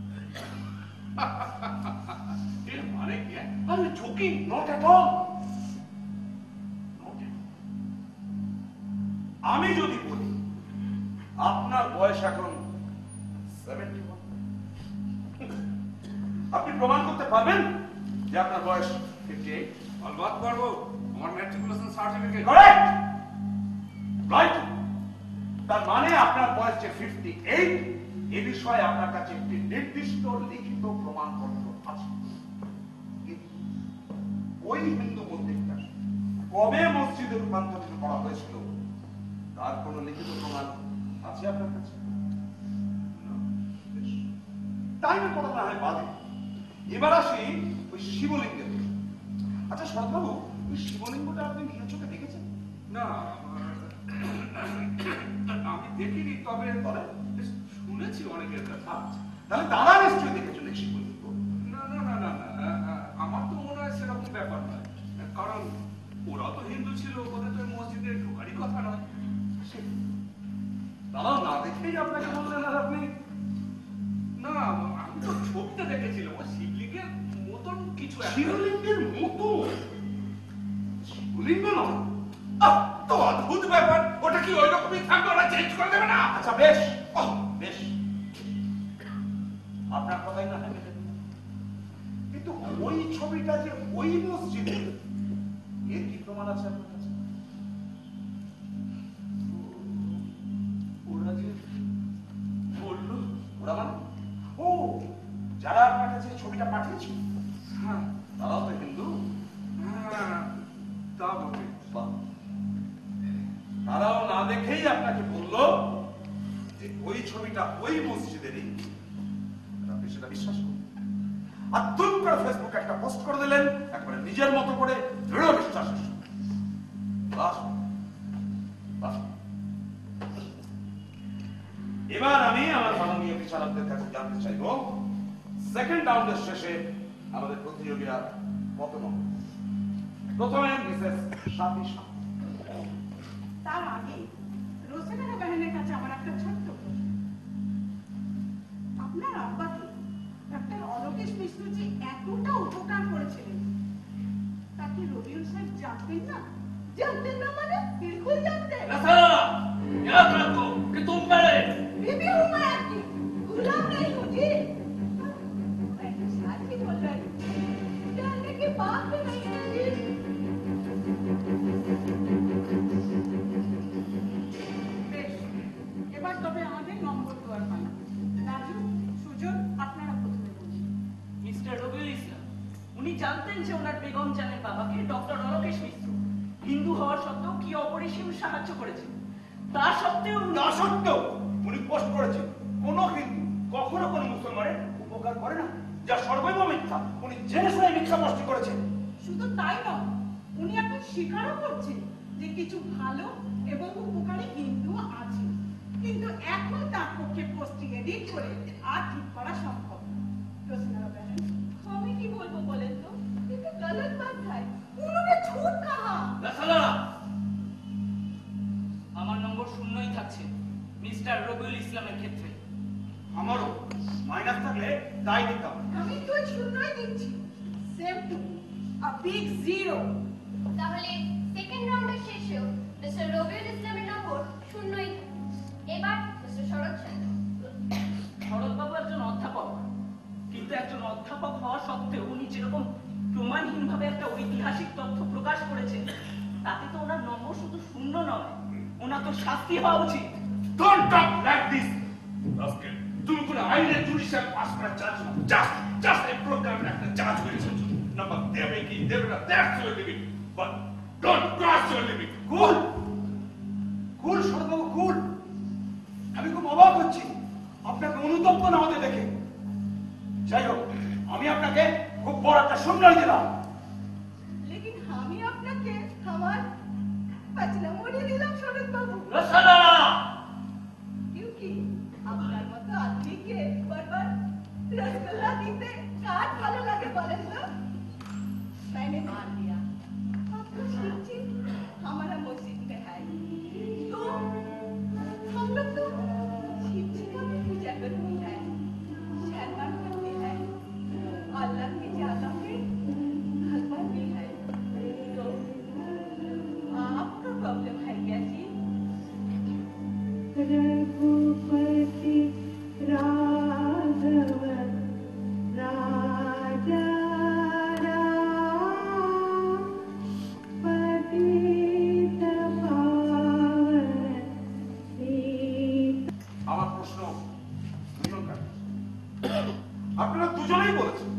এর মানে কি? আমি ঝুঁকি, নট এট অল। আমি যদি বলি আপনার বয়স এখন সেভেন্টি ওয়ান, আপনি প্রমাণ করতে পারবেন যে আপনার বয়স ফিফটি এইট? অলবাত পারবো, আমার ম্যাট্রিকুলেশন সার্টিফিকেট। Correct, right. তার মানে আপনার বয়স যে ফিফটি এইট, এ বিষয়ে আপনার কাছে একটি নির্দিষ্ট লিখিত প্রমাণপত্র আছে। কিন্তু ওই হিন্দু মন্দিরটা কবে মসজিদে রূপান্তরিত করা হয়েছিল তার কোন লিখিত প্রমাণ আছে আপনার কাছে? টাইমের কথা না হয় বাদে, এবার আসি ওই শিবলিঙ্গের। আচ্ছা শরৎবাবু, ওই শিবলিঙ্গটা আপনি নিজের চোখে দেখেছেন? না, আমি দেখিনি, তবে তবে শুনেছি অনেকের কাছে। তাহলে তারা নিশ্চয়ই দেখেছেন এই শিবলিঙ্গ। না না না না না, আমার তো মনে হয় সেরকম ব্যাপার নয়, কারণ ওরা তো হিন্দু ছিল, ওদের তো মসজিদে ঢোকারই কথা নয়। তারাও না দেখেই আপনাকে বললেন আর আপনি? না, আমি তো ছবিটা দেখেছিলাম, ওই শিবলিঙ্গের মতন কিছু একটা। শিবলিঙ্গের মতো? শিবলিঙ্গ নয়, আহ, তো অদ্ভুত ব্যাপার। ওটা কি ওই রকমই থাকবে, ওরা চেঞ্জ করে দেবে না? আচ্ছা বেশ, ওহ, বেশ, আপনার কথাই না হয় মেনে নিলাম। কিন্তু ওই ছবিটা যে ওই মসজিদে, এর কি প্রমাণ আছে আপনার কাছে? ওরা যে বললো, ওরা মানে? ও, যারা আপনার কাছে ছবিটা পাঠিয়েছিল হ্যাঁ তারাও তো হিন্দু। হ্যাঁ, তা বটে। বাহ। তারাও না দেখেই আপনাকে বললো যে ওই ছবিটা ওই মসজিদেরই, আপনি সেটা বিশ্বাস করুন। আর তুম করে ফেসবুকে একটা পোস্ট করে দিলেন, একবারে নিজের মতো করে, দৃঢ় বিশ্বাসের সঙ্গে। বাহ, বাহ। এবার আমি আমার মাননীয় বিচারকদের কাছে জানতে চাইব, সেকেন্ড রাউন্ডের শেষে আমাদের প্রতিযোগীরা কত নম্বর? প্রথমে মিসেস সাথী শাহ। তার আগে রোসেনারা বাহিনীর কাছে আমার একটা ছোট্ট প্রশ্ন। আপনার আব্বাকে ডাক্তার অলোকেশ মিশ্রজি এতটা উপকার করেছিলেন, তাকে রবিউল সাহেব জানতেন না? জানতেন না মানে? বিলকুল জানতেন। याद रखो कि तुम मेरे बीबी हूँ मैं आपकी, गुलाम नहीं हूँ जी। मैं तो सच ही बोल रही हूँ, जानने की बात भी नहीं है जी। বেশ, এবার তবে আমাদের নম্বর দেওয়ার পালা। রাজু, সুজন, আপনারা প্রথমে বলুন। মিস্টার রবিউল ইসলাম, উনি জানতেন যে ওনার বেগম জানের বাবাকে ডক্টর অলোকেশ মিশ্র হিন্দু হওয়া সত্ত্বেও কি অপরিসীম সাহায্য করেছেন। তা সত্ত্বেও তা সত্ত্বেও উনি পোস্ট করেছেন কোন হিন্দু কখনো কোন মুসলমানের উপকার করে না, যা সর্বৈব মিথ্যা। উনি জেনে শুনে মিথ্যা পোস্ট করেছেন। শুধু তাই নয়, উনি এখন স্বীকারও করছেন যে কিছু ভালো এবং উপকারী হিন্দু আছে, কিন্তু এখন তার পক্ষে পোস্টিং এডিট করে আর ঠিক করা সম্ভব না। রোসেনারা बहन, আমি কি বলবো বলেন তো? এটা गलत बात है, उन्होंने झूठ कहा। আমার নম্বর শূন্যই থাকছে মিস্টার রবিউল ইসলামের ক্ষেত্রে। আমারও মাইনাস থাকলে তাই দিতাম। আমি তো শূন্যই দিচ্ছি, same to a big zero. তাহলে সেকেন্ড রাউন্ডের শেষেও মিস্টার রবিউল ইসলামের নম্বর শূন্যই থাকে। এবার মিস্টার শরৎ চন্দ্র। শরৎবাবু একজন অধ্যাপক, কিন্তু একজন অধ্যাপক হওয়া সত্ত্বেও উনি যেরকম প্রমাণহীনভাবে একটা ঐতিহাসিক তথ্য প্রকাশ করেছেন, তাতে তো ওনার নম্বর শুধু শূন্য নয়, ওনার তো শাস্তি হওয়া উচিত। Don't talk like this rascal. তুমি কোন আইনের জুডিশিয়াল পাস করা চাচ্ছ না, জাস্ট জাস্ট এই প্রোগ্রামের একটা জাজ হয়েছে। নাম্বার দেবে কি দেবে না, that's your limit, but don't cross your limit. Cool cool সর্ববাবু, কুল। আমি খুব অবাক হচ্ছি আপনাকে অনুতপ্ত না হতে দেখে। যাই হোক, আমি আপনাকে খুব বড় একটা সম্মান দিলাম। लेकिन আমি আপনাকে আমার পাঁচ নম্বরই দিলাম শরৎ বাবু। रसलाला रघुपति राघव राजा राम पतित पावन सीता। আমার প্রশ্ন দুজনকার। আপনারা দুজনেই বলেছেন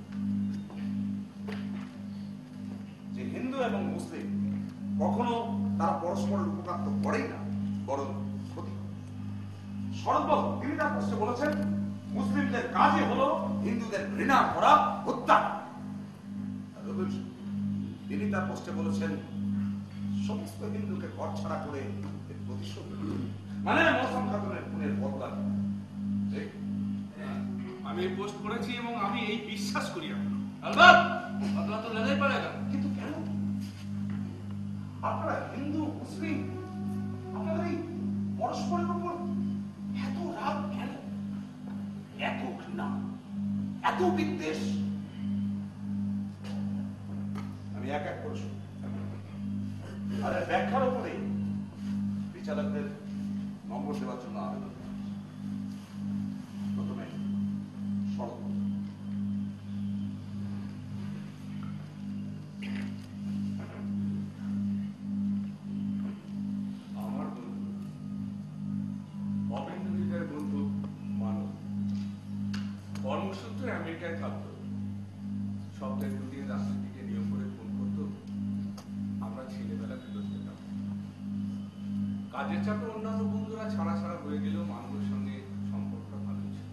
যে হিন্দু এবং মুসলিম কখনো তারা পরস্পরের উপকার তো করেই না, বরং ক্ষতি করে। শরৎবাবু তিনি তার প্রশ্নে বলেছেন মুসলিমদের কাজই হলো হিন্দুদের ঘৃণা করা, হত্যা করা। আর রবীন্দ্র সিং তিনি তার প্রশ্নে বলেছেন সমস্ত হিন্দুকে ঘর ছাড়া করে এর প্রতিশোধ নেবে। মানে মৌসুম খাতুনের খুনের বদলা নেবে। ঠিক? আমি এই পোস্ট করেছি এবং আমি এই বিশ্বাস করি। আলবাত বদলা তো লেনাই পড়েগা। কিন্তু কেন আপনারা হিন্দু মুসলিম আপনারা এই পরস্পরের উপর এত রাগ কেন, এত ঘৃণা, এত বিদ্বেষ? আমি এক এক করে শুনি আর এর ব্যাখ্যার উপরে বিচারকদের নম্বর দেওয়ার জন্য আবেদন জানাচ্ছি। প্রথমে শরৎ আমার বন্ধু অবিন্দ হৃদয়ের বন্ধু মানব কর্মসূত্রে আমেরিকায় থাকতো। সপ্তাহে দুদিন রাস্তার দিকে নিয়ম করে ফোন করতো। আমরা ছেলেবেলা ফেরত যেতাম। কাজের চাপে অন্যান্য বন্ধুরা ছাড়া ছাড়া হয়ে গেলেও মানবের সঙ্গে সম্পর্কটা ভালো ছিল।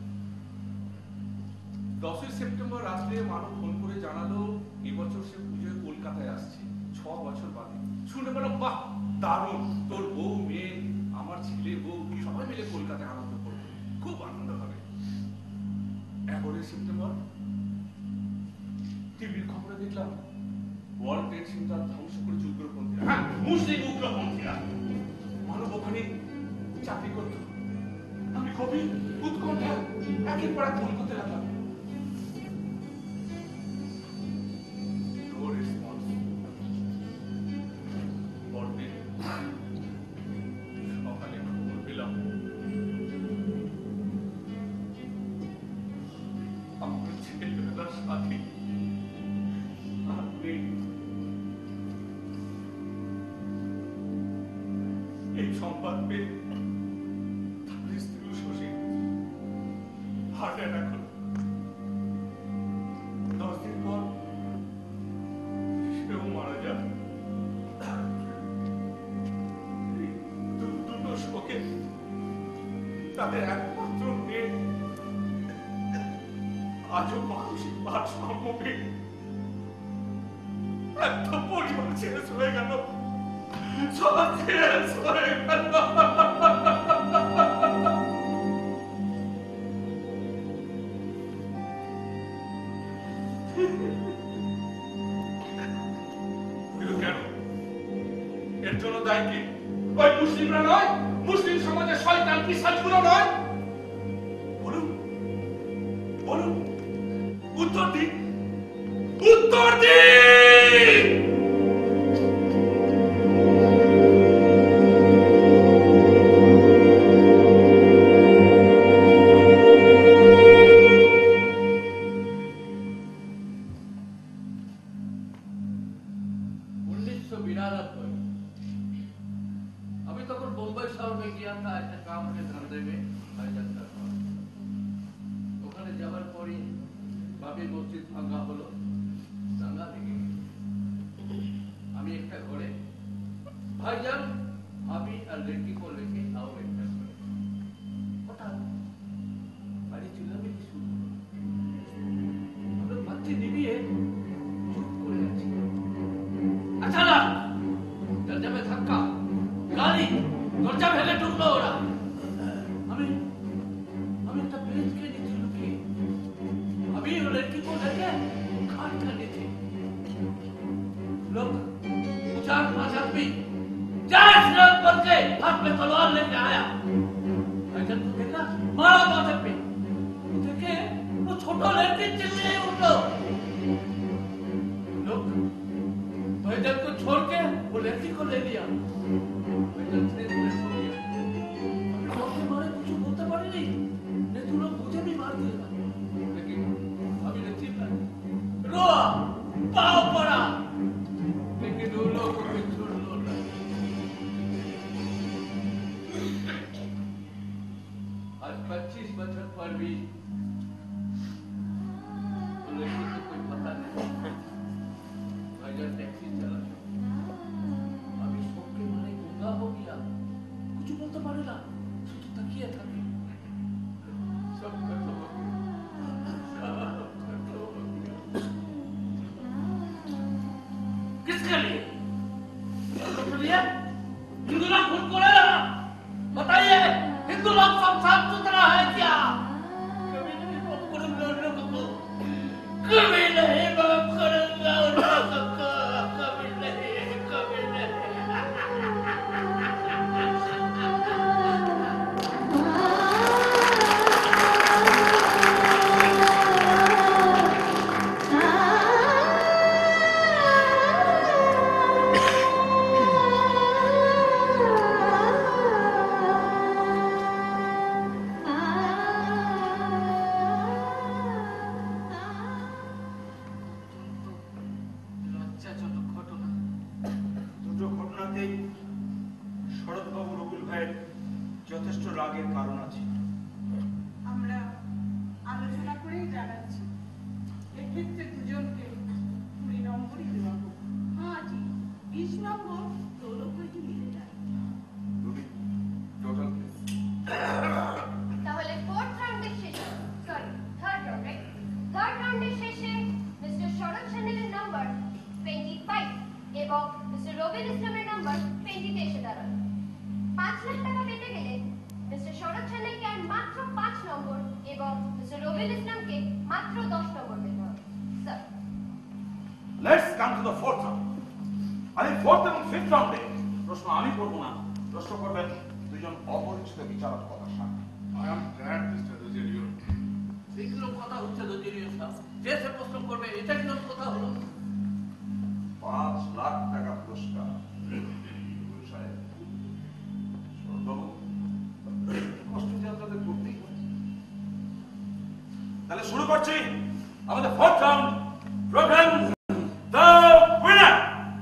দশই সেপ্টেম্বর রাত্রে মানব ফোন করে জানালো এবছর সে পুজোয় কলকাতায় আসছে ছ বছর বাদে। শুনে পেলাম বাহ দারুণ, তোর বউ মেয়ে আমার ছেলে বউ সবাই মিলে কলকাতায় আনন্দ করবে, খুব আনন্দ হবে। এগারোই সেপ্টেম্বর টিভির খবরে দেখলাম ওয়ার্ল্ড ট্রেড সেন্টার ধ্বংস করেছে উগ্রপন্থীরা, হ্যাঁ মুসলিম উগ্রপন্থীরা। মানব ওখানে চাকরি করত। আমি খুবই উৎকণ্ঠা একের পর এক ফোন করতে লাগলাম। No response. পরদিন সকালে খবর পেলাম আমার ছেলেবেলার সাথী আর নেই। এই সংবাদ পেয়ে তার স্ত্রী শশী হার্ট অ্যাটাক হলো। দশ দিন পর সেও মারা যায়। এই দু- দুটো শোকে তাদের একমাত্র মেয়ে আজও মানসিক ভারসাম্যকে একটা পরিবার ছেড়ে চলে গেল, সব ছেড়ে চলে গেল। কিন্তু কেন? এর জন্য দায়ী কে? ওই মুসলিমরা নয়? মুসলিম সমাজের শয়তান পিশাচগুলো নয়? বলুন বলুন, উত্তর দিন, উত্তর দিন। उन्नीस सौ बिरानबे अभी तक मुंबई शहर में गया था ऐसे काम के धंधे में भाईजान था। ওখানে যাওয়ার পরে বাবরি মসজিদ ভাঙা হলো, দাঙ্গা লেগে গেল। আমি একটা ঘরে ভাইজান আমি আর লড়কি को लेके आओ একটা ঘরে। হঠাৎ বাড়ি চিল্লামিল্লি শুরু হলো। আমরা বাচ্চা নিবিয়ে চুপ করে আছি। अचानक दरजा में धक्का, गाली, दरजा ভেঙে ঢুকলো ওরা। আমি আমি একটা বেঞ্চ के नीचे लुकी अभी वो लड़की को लेके खान कर नीचे लोग चार पांच आदमी चार लोग बन के हाथ में तलवार लेके आया। भाईजान को देखा मारा माथे पे, देखे वो छोटा लड़की चिल्ले उठो। लोग भाईजान को छोड़ के वो लड़की को ले लिया। भाईजान धीरे धीरे सो गया। दिए? हिंदू लोग खुद को ले रहा? बताइए, हिंदू लोग सब साफ सुथरा है क्या? कभी नहीं माफ करूंगा उन लोगों को, कभी नहीं माफ करूंगा उन लोगों को, कभी नहीं, कभी नहीं। লজ্জাজনক ঘটনা। দুটো ঘটনাতেই শরৎবাবু রবিউল ভাইয়ের যথেষ্ট রাগের কারণ আছে। আমরা আলোচনা করেই জানাচ্ছি এক্ষেত্রে দুজনকে কুড়ি নম্বরই দেওয়া হোক। হ্যাঁ জি, বিশ নম্বর দৌড় করে মিলে যায়। রুবি টোটাল তাহলে ফোর্থ রাউন্ডের শেষে sorry third round right third রাউন্ডের শেষে মিস্টার শরৎ চ্যানেলের নাম্বার টোয়েন্টি ফাইভ এবং মিস্টার রবিউল ইসলামের নাম্বার টোয়েন্টিতে এসে দাঁড়ালো। পাঁচ লাখ টাকা পেতে গেলে মিস্টার শরৎ চ্যানেলকে আর মাত্র পাঁচ নম্বর এবং মিস্টার রবিউল ইসলামকে মাত্র দশ নম্বর পেতে হবে। Sir let's come to the fourth round. আমি ফোর্থ এবং ফিফথ রাউন্ডে প্রশ্ন আমি করব না, প্রশ্ন করবেন দুজন অপরিচিত বিচারক কথা সামনে। I am glad mister Rozario. এগুলো কথা হচ্ছে রোজেরিও সাহেব, যে সে প্রশ্ন করবে এটা কি কথা হলো? পাঁচ লাখ টাকা পুরস্কার রুবুল সাহেব। শরৎবাবু, কষ্ট যে আপনাদের করতেই হয়। তাহলে শুরু করছি আমাদের fourth round programme the winner.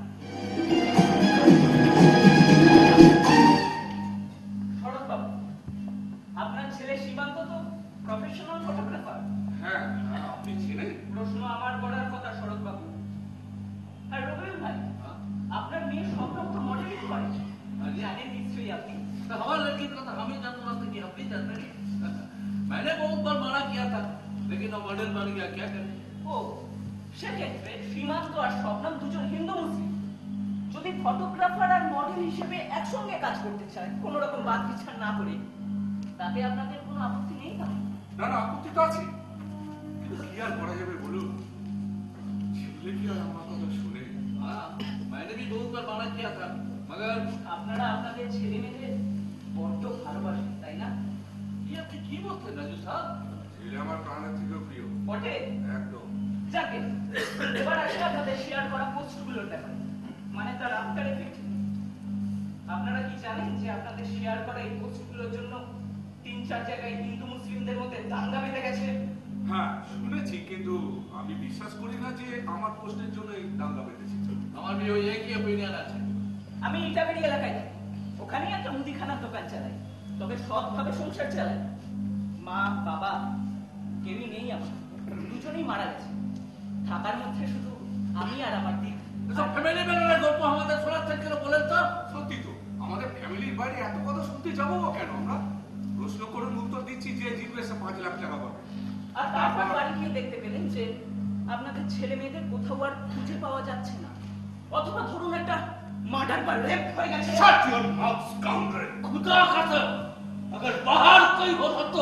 শরৎবাবু, আপনার ছেলে সীমান্ত তো প্রফেশনাল ফটোগ্রাফার। হ্যাঁ, আপনি ছিলেন। প্রশ্ন আমার করার কথা শরৎবাবু। আর রবিউল ভাই, আপনার মেয়ে স্বপ্ন তো মডেলিং করে, জানেন নিশ্চয়ই আপনি। तो हमारे लड़की का तो हम ही जानते ना कि आप भी जानते नहीं। मैंने बहुत बार मना किया था, लेकिन वो मॉडल बन गया, क्या करें? ও সেক্ষেত্রে সীমান্ত আর স্বপ্নম দুজন হিন্দু মুসলিম যদি ফটোগ্রাফার আর মডেল হিসেবে একসঙ্গে কাজ করতে চায় কোনো রকম বাদ বিচার না করে, তাতে আপনাদের কোনো আপত্তি নেই না? না না, আপত্তি তো আছে, কিন্তু কি আর করা যাবে বলুন? ছেলে কি আর আমার কথা শুনে? हाँ, मैंने भी बहुत बार मना किया था, मगर আপনারা আপনাদের ছেলে মেয়েদের বড্ড ভালোবাসেন, তাই না? ये आपकी की बात है राजू साहब? ছেলে আমার প্রাণের থেকেও প্রিয়। বটে। একদম। যাকে এবার আসলে আপনাদের শেয়ার করা পোস্টগুলোর ব্যাপারে, মানে তার আফটার এফেক্ট। আপনারা কি জানেন যে আপনাদের শেয়ার করা এই পোস্টগুলোর জন্য তিন চার জায়গায় হিন্দু মুসলিমদের মধ্যে দাঙ্গা বেঁধে গেছে? হ্যাঁ শুনেছি, কিন্তু আমি বিশ্বাস করি না যে আমার পোস্টের জন্য এই দাঙ্গা বেঁধেছে। हमारे भी वही एक ही ओपिनियन আছে। আমি ইটাবেড়ি এলাকায় থাকি, ওখানেই একটা মুদিখানার দোকান চালাই, তবে সৎভাবে সংসার চালাই। মা বাবা কেউই নেই আমার, দুজনেই মারা গেছে। থাকার মধ্যে শুধু আমি আর আমার দিক। সব ফ্যামিলি মেম্বারের গল্প আমাদের শোনাচ্ছেন কেন বলেন তো? সত্যি তো, আমাদের ফ্যামিলির বাইরে এত কথা শুনতে যাবো কেন আমরা? প্রশ্ন করুন, উত্তর দিচ্ছি, যে জিতবে সে পাঁচ লাখ টাকা পাবে। আর তারপর বাড়ি গিয়ে দেখতে পেলেন যে আপনাদের ছেলে মেয়েদের কোথাও আর খুঁজে পাওয়া যাচ্ছে না, অথবা ধরুন একটা মার্ডার বা রেপ হয়ে গেছে। Shut your mouth, scoundrel! खुदा कसम, अगर बाहर कोई हो तो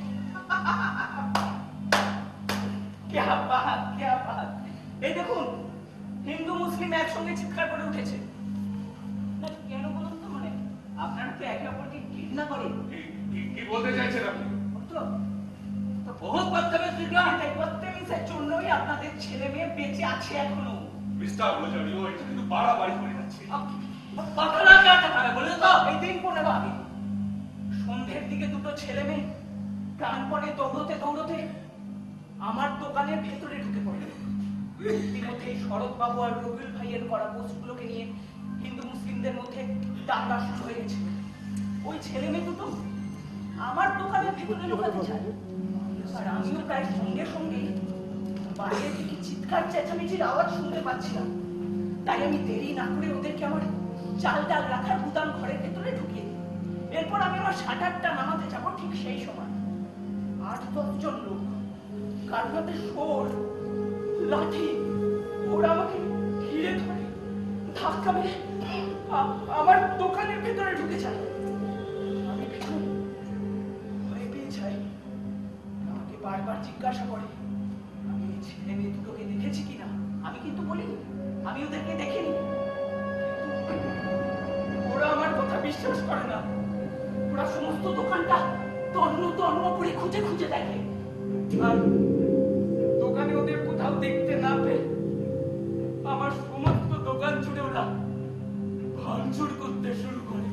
क्या बात, क्या बात! এই দেখুন, হিন্দু মুসলিম একসঙ্গে চিৎকার করে উঠেছে। না কেন বলুন তো, মানে আপনারা তো একে অপরকে ঘৃণা করেন কি- কি- কি বলতে চাইছেন আপনি? তো तो बहुत बदतमीज निकला। এই বদতমিজের জন্যই আপনাদের ছেলে মেয়ে বেঁচে আছে এখনো। মিস্টার রোজারিও, এটা কিন্তু বাড়াবাড়ি করে যাচ্ছে। पकड़ा क्या था बोले तो? এই দিন পনেরো আগে সন্ধ্যের দিকে দুটো ছেলে মেয়ে প্রাণপণে দৌড়তে দৌড়তে আমার দোকানের ভেতরে ঢুকে পড়ল। ইতিমধ্যে শরৎ বাবু আর রবিউল ভাইয়ের করা পোস্টগুলোকে নিয়ে হিন্দু মুসলিমদের মধ্যে দাঙ্গা শুরু হয়ে গেছে। ওই ছেলে মেয়ে দুটো আমার দোকানের ভেতরে ঢুকাতে চায়, আর আমিও প্রায় সঙ্গে সঙ্গে বাইরে থেকে চিৎকার চেঁচামেচির আওয়াজ শুনতে পাচ্ছিলাম। তাই আমি দেরি না করে ওদেরকে আমার চাল ডাল রাখার গুদাম ঘরের ভেতরে ঢুকিয়ে দিই। এরপর আমি আমার শাটারটা নামাতে যাবো, ঠিক সেই সময় আট দশ জন লোক কার হাতে শোল লাঠি ওরা আমাকে ঘিরে ধরে ধাক্কা মেরে আ- আমার দোকানের ভেতরে ঢুকে যায়। আমি ভীষণ ভয় পেয়ে যাই। আমাকে বারবার জিজ্ঞাসা করে আমি এই ছেলে মেয়ে দুটোকে দেখেছি কিনা। আমি কিন্তু বলি আমি ওদেরকে দেখিনি, কিন্তু ওরা আমার কথা বিশ্বাস করে না। ওরা সমস্ত দোকানটা তন্ন তন্ন করে খুঁজে খুঁজে দেখে, আর দোকানে ওদের কোথাও দেখতে না পেয়ে আমার সমস্ত দোকান জুড়ে ওরা ভাঙচুর করতে শুরু করে।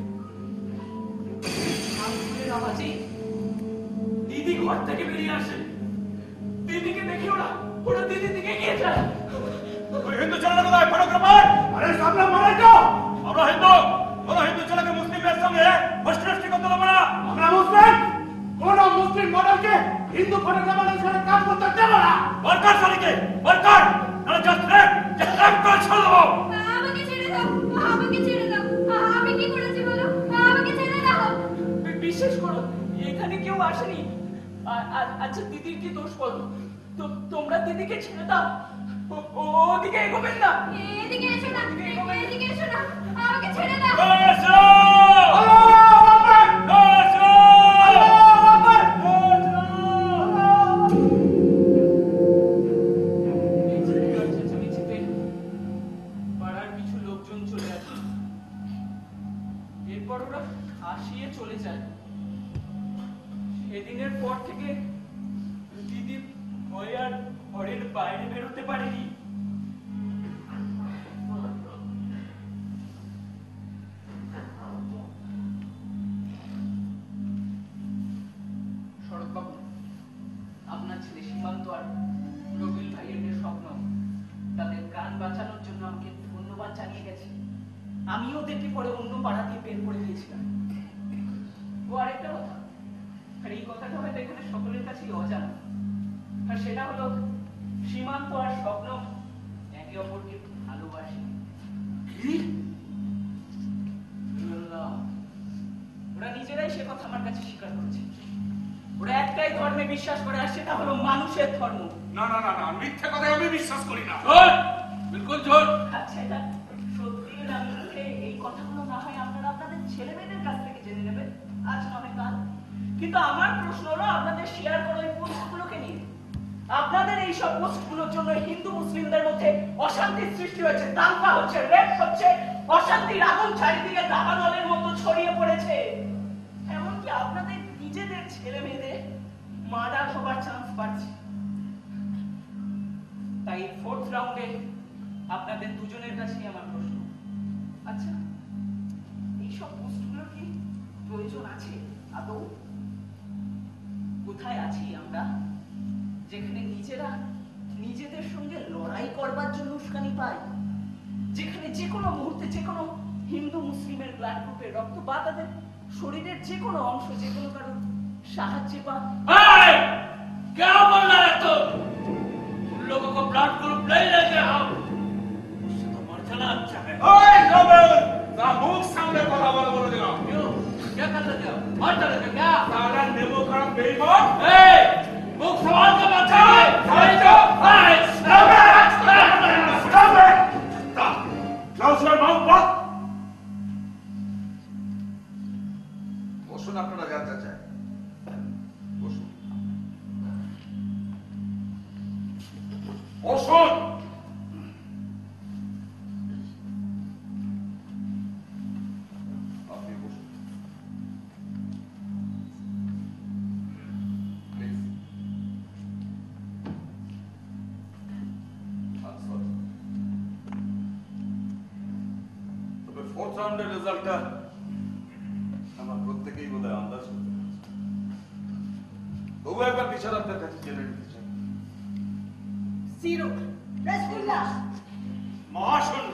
ভাঙচুরের আওয়াজে দিদি ঘর থেকে বেরিয়ে আসে। দিদিকে দেখে ওরা ওরা দিদির দিকে এগিয়ে যায়। ওই হিন্দু ছেলেটা কোথায়? ফটোগ্রাফার! আরে সামনে মারাই তো! আমরা হিন্দু! কোনো হিন্দু ছেলেকে মুসলিমদের সঙ্গে হোস্টেলিস্টি করতে দেবো না! আমরা মুসলিম! কোন মুসলিম মডেলকে হিন্দু ফটোগ্রাফারের সাথে কাজ করতে দেবো না! ওয়ার্কার শালিকে! ওয়ার্কার! নাহলে জাস্ট রেপ! জাস্ট রেপ করে ছেড়ে দেবো! আমাকে ছেড়ে দাও, আমাকে ছেড়ে দাও। আমি কি করেছি বলো? আমাকে ছেড়ে দাও। বিশেষ করো এখানে কেউ আসেনি। আ- আ- আচ্ছা দিদির কি দোষ বলো? তো তোমরা দিদিকে ছেড়ে দাও। ও- ওদিকে এগোবেন না। এদিকে এসো না, এদিকে এসো না। আমাকে ছেড়ে দাও। এসো! আল্লাহু আকবার! এসো! আল্লাহু আকবার! এই চিৎকার চেঁচামেচিতে পাড়ার কিছু লোকজন চলে আসে। এরপর ওরা আসিয়ে চলে যায়। সেদিনের পর থেকে দিদি ভয়ে আর ঘরের বাইরে বেরোতে পারেনি। শরৎবাবু, আপনার ছেলে সীমান্ত আর রবিল ভাইয়ের যে স্বপ্ন, তাদের প্রাণ বাঁচানোর জন্য আমাকে ধন্যবাদ জানিয়ে গেছে। আমি ওদেরকে পরে অন্য পাড়া দিয়ে বের করে দিয়েছিলাম। ও আরেকটা কথা, আর এই কথাটা হয়তো এখানে সকলের কাছেই অজানা, আর সেটা হলো সীমান্ত আর স্বপ্ন একে অপরকে ভালোবাসে। আল্লাহ, ওরা নিজেরাই সে কথা আমার কাছে স্বীকার করেছে। ওরা একটাই ধর্মে বিশ্বাস করে, আর সেটা হলো মানুষের ধর্ম। না না না না, মিথ্যে কথায় আমি বিশ্বাস করি না। ঝোট! বিলকুল ঝোট! আচ্ছা, এটা সত্যি না মিথ্যে এই কথাগুলো না হয় আপনারা আপনাদের ছেলে মেয়েদের কাছ থেকে জেনে নেবেন, আজ নয় কাল। কিন্তু আমার প্রশ্ন হলো আপনাদের শেয়ার করা এই পোস্টগুলোকে নিয়ে। আপনাদের এই সব পোস্টগুলোর জন্য হিন্দু মুসলিমদের মধ্যে অশান্তির সৃষ্টি হয়েছে, দাঙ্গা হচ্ছে, রেপ হচ্ছে, অশান্তির আগুন চারিদিকে দাবানলের মতো ছড়িয়ে পড়েছে। এমনকি আপনাদের নিজেদের ছেলে মেয়েদের মার্ডার হবার চান্স পাচ্ছে। তাই ফোর্থ রাউন্ডে আপনাদের দুজনের কাছেই আমার প্রশ্ন, আচ্ছা এইসব পোস্টগুলোর কি প্রয়োজন আছে আদৌ? কোথায় আছি আমরা, যেখানে নিজেরা নিজেদের সঙ্গে লড়াই করবার জন্য উস্কানি পাই, যেখানে যে কোনো মুহূর্তে যে কোনো হিন্দু মুসলিমের ব্লাড গ্রুপের রক্ত বা তাদের শরীরের যে কোনো অংশ যে কোনো কারণ সাহায্যে পা। Hey! क्या बोल रहा है तुम? उन लोगों को ब्लड ग्रुप नहीं लेके आओ, उससे तो मर जाना अच्छा है। ওই নবেল! তা মুখ সামনে কথা বলা বলে দিলাম। क्यों? क्या कर रहे थे आप? मार डाले थे क्या? তাহলে নেমো খারাপ বেইমান! Hey! मुख सवाल का बात है। Hey, stop! Hey, stop it! Stop it! Stop! Close your mouth, what? বসুন আপনারা যা যা চায়, বসুন বসুন। আপনি বসুন প্লিজ। তবে ফোর্থ রাউন্ডের রেজাল্টটা আমরা প্রত্যেকেই বোধহয় আন্দাজ করতে পারছি। তবু একবার বিচারকদের কাছে জেনে নিতে চাই। জিরো রসগোল্লা। মহাশূন্য!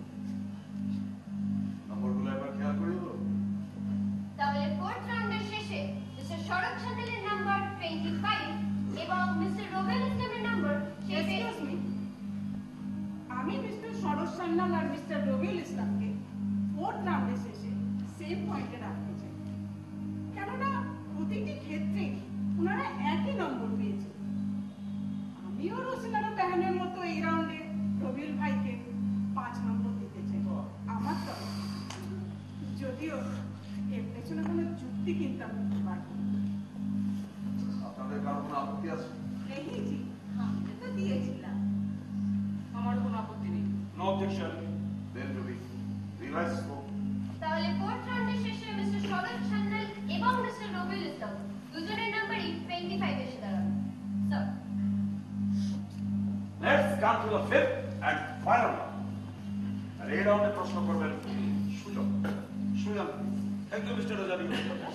নম্বরগুলো একবার খেয়াল করি হলো? তাহলে ফোর্থ রাউন্ডের শেষে মিস্টার শরৎ সান্যালের নাম্বার টোয়েন্টি ফাইভ এবং মিস্টার রোবেল ইসলামের নাম্বার এক্সকিউজ মি, আমি মিস্টার শরৎ সান্যাল আর মিস্টার রবিউল ইসলামকে ফোর্থ রাউন্ডে শেষে সেম পয়েন্টে রাখতে চাই, কেননা প্রতিটি ক্ষেত্রে ওনারা একই নম্বর পেয়েছে। আমিও রোশনারা বেহানের মতো এই রাউন্ডে রবিউল ভাইকে পাঁচ নম্বর দিতে চাই আমার তরফ। যদিও এর পেছনে কোনো যুক্তি কিন্তু আমি দিতে পারবো না। আপনাদের কারো কোনো আপত্তি আছে? রেখেছি, আমি তো দিয়েছিলাম। আমার কোনো আপত্তি নেই। No objection. Then Robi revise scope. তাহলে ফোর্থ রাউন্ডের শেষে মিস্টার শরৎ সান্যাল এবং মিস্টার রবিউল ইসলাম দুজনের নাম্বারই টোয়েন্টি ফাইভ এসে দাঁড়াবে। Sir, let's come to the fifth and final round. আর এই রাউন্ডে প্রশ্ন করবেন Sujan. Sujan, thank you mister Rozario.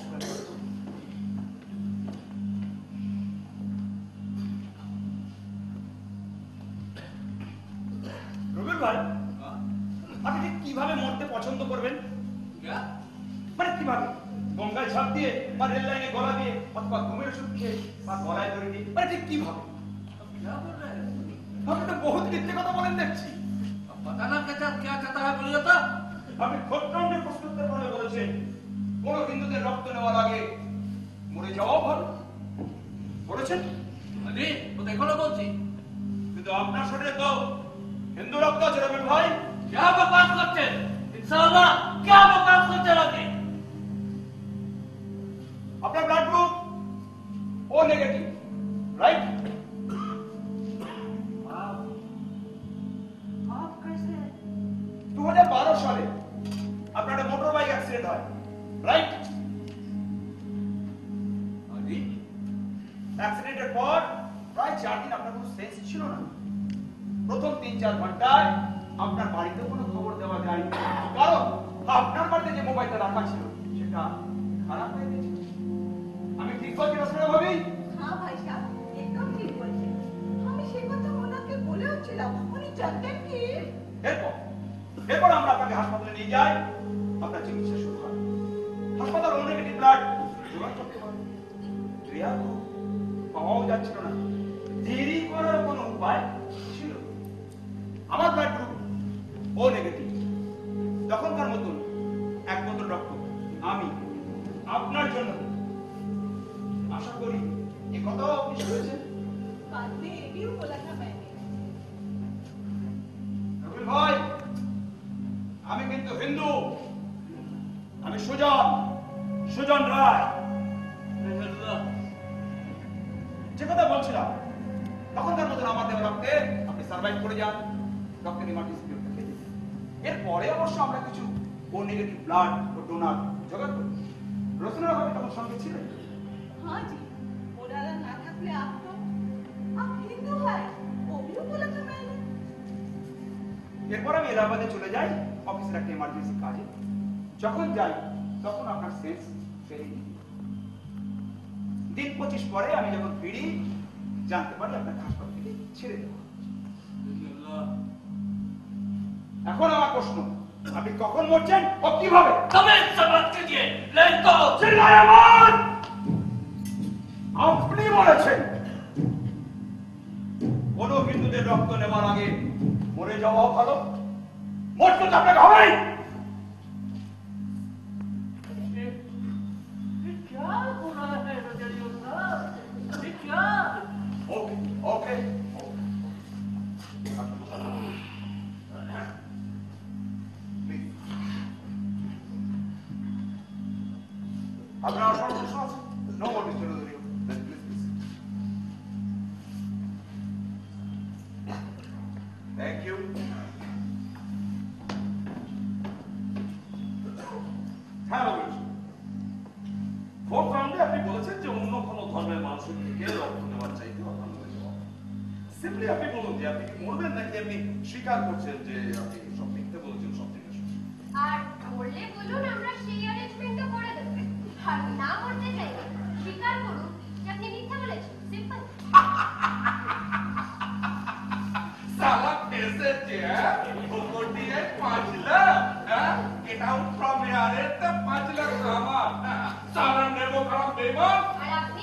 Robiul ভাই, আপনি ঠিক কিভাবে মরতে পছন্দ করবেন? क्या মানে কিভাবে? গঙ্গায় ঝাঁপ দিয়ে বা রেল লাইনে গলা দিয়ে অথবা ঘুমের ওষুধ খেয়ে বা গলায় ধরে দিয়ে, মানে ঠিক কিভাবে? क्या बोल रहे हैं? আপনি তো বহুত মিথ্যে কথা বলেন দেখছি। अब पता ना क्या चाह- क्या चाहता है बोलिए तो। আপনি খোট্টান্ডের প্রশ্নোত্তর করে বলেছেন কোন হিন্দুদের রক্ত নেওয়ার আগে মরে যাওয়াও ভালো বলেছেন, अरे वो देखो ना बोलती কিন্তু আপনার শরীরে তো হিন্দু রক্ত আছে রবিউল ভাই। क्या बकवास करते हैं? इंशाल्लाह क्या बकवास करते रहते हैं? আপনার blood group O negative, right? आप कैसे? দু হাজার বারো সালে আপনার একটা মোটর বাইক অ্যাক্সিডেন্ট হয়, রাইট? अरे অ্যাক্সিডেন্টের পর প্রায় চার দিন আপনার কোনো সেন্স ছিল না। প্রথম তিন চার ঘন্টায় আপনার বাড়িতে কোনো খবর দেওয়া যায় না, কারণ আপনার বাড়িতে যে মোবাইলটা রাখা ছিল সেটা খারাপ হয়ে গেছে। আমি ঠিক বলছি না শুনে ভাবি? हाँ भाई साहब, एकदम ठीक বলছেন। আমি সেই কথা ওনাকে বলেও ছিলাম, উনি জানতেন কি? এরপর এরপর আমরা আপনাকে হাসপাতালে নিয়ে যাই, আপনার চিকিৎসা শুরু হয়। হাসপাতাল ও নেগেটিভ ব্লাড জোগাড় করতে হবে, ক্রিয়া পাওয়াও যাচ্ছিল না, দেরি করার কোনো উপায় ছিল না। আমার ব্লাড গ্রুপ ও নেগেটিভ। তখনকার মতন এক বোতল রক্ত আমি আপনার জন্য, আশা করি এ কথাও আপনি শুনেছেন। बाद में ये भी बोला था मैंने। রবিউল ভাই, আমি কিন্তু হিন্দু, আমি সুজন, সুজন রায়। अल्लाह যে কথা বলছিলাম, তখনকার মতন আমার দেওয়া রক্তে আপনি সার্ভাইভ করে যান, রক্তের হেমাটোক্রিট থেকে। এরপরে অবশ্য আমরা কিছু O negative blood O donor জোগাড় করি। রচনা ভাবে তখন সঙ্গে ছিলেন। हाँ जी, ओनारा ना थकले आप तो आप हिंदू है, वो भी बोला था मैंने। এরপর আমি এলাহাবাদে চলে যাই অফিসের একটা এমার্জেন্সি কাজে। যখন যাই তখন আপনার সেন্স ফেরেনি। দিন পঁচিশ পরে আমি যখন ফিরি জানতে পারি আপনার হাসপাতাল থেকে ছেড়ে দেওয়া। अल्लाह এখন আমার প্রশ্ন, আপনি কখন মরছেন ও কিভাবে? तबे समझ कीजिए नहीं तो চিল্লায় আমার! আপনি বলেছেন কোন হিন্দুদের রক্ত নেওয়ার আগে মরে যাওয়া ভালো, মরতে তো আপনাকে হবেই। ये क्या हो रहा है रोजारियो साहब? ये क्या? ওকে ওকে আপনার অসংখ্য প্রশ্ন আছে? No more mister Rozario, please please. Thank you. হ্যাঁ রবিউল, ফোর্থ রাউন্ডে আপনি বলেছেন যে অন্য কোনো ধর্মের মানুষের থেকে রক্ত নেওয়ার চাইতে অন্য হয়ে যাওয়া। সিম্পলি আপনি বলুন যে আপনি কি মরবেন নাকি আপনি স্বীকার করছেন যে আপনি সব মিথ্যে বলেছেন, সব থেকে শুনছেন। আর বললে বলুন, আমরা সেই অ্যারেঞ্জমেন্টও করে দেব। আর না করতে চাইলে স্বীকার করুন যে আপনি মিথ্যা বলেছেন। সিম্পল। साला कैसे है भोकोटी है पांच lakh get out from here तो पांच लाख सामान साला नेमो खराब बेईमान। আর আপনি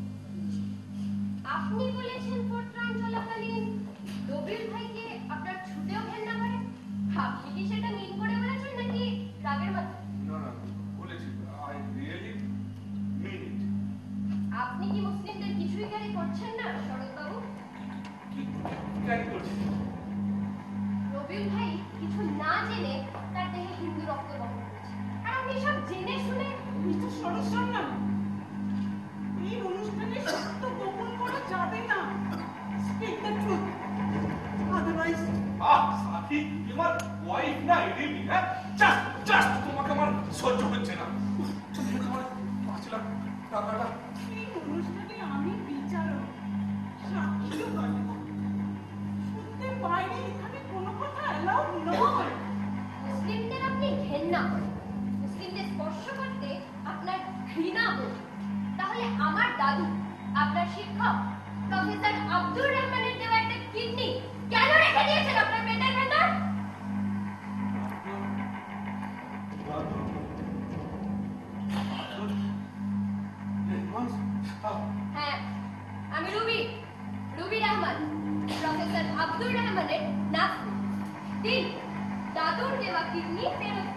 আপনি বলেছেন ফোর্থ রাউন্ড চলাকালীন রবিউল ভাইকে আপনার ছুটেও ঘেন্না করে। আপনি কি সেটা মিন করে বলেছেন নাকি রাগের মাথায়? না না বলেছি, আই রিয়েলি মিন ইট। আপনি কি মুসলিমদের কিছুই ক্যারি করছেন না শরৎবাবু? ক্যারি করছি। রবিউল ভাই কিছু না জেনে তার দেহে হিন্দু রক্ত বহন করেছে। আর আপনি সব জেনে শুনে? মিস্টার সরোজ সান্যাল, এই অনুষ্ঠানে সত্য গোপন করা যাবে না। Speak the truth, otherwise uh Sathi, তোমার ওয়াইফ না এডিবি, হ্যাঁ? জাস্ট জাস্ট তোমাকে আমার সহ্য হচ্ছে না। তুমি আমার পাঁচ লাখ টাকাটা এই অনুষ্ঠানে আমি বিচারক, সাক্ষীও বলে। সত্যের বাইরে এখানে কোনো কথা অ্যালাউড নয়। মুসলিমদের আপনি ঘেন্না করেন, মুসলিমদের স্পর্শ করতে আপনার ঘৃণা বোধ। তাহলে আমার দাদু, আপনার শিক্ষক প্রফেসর আব্দুর রহমানের দেওয়া একটা কিডনি কেন রেখে দিয়েছেন আপনার পেটের ভেতর? হ্যাঁ, আমি Ruby, Ruby Rahman, professor Abdur রহমানের নাতনি। দিন দাদুর দেওয়া কিডনি ফেরত।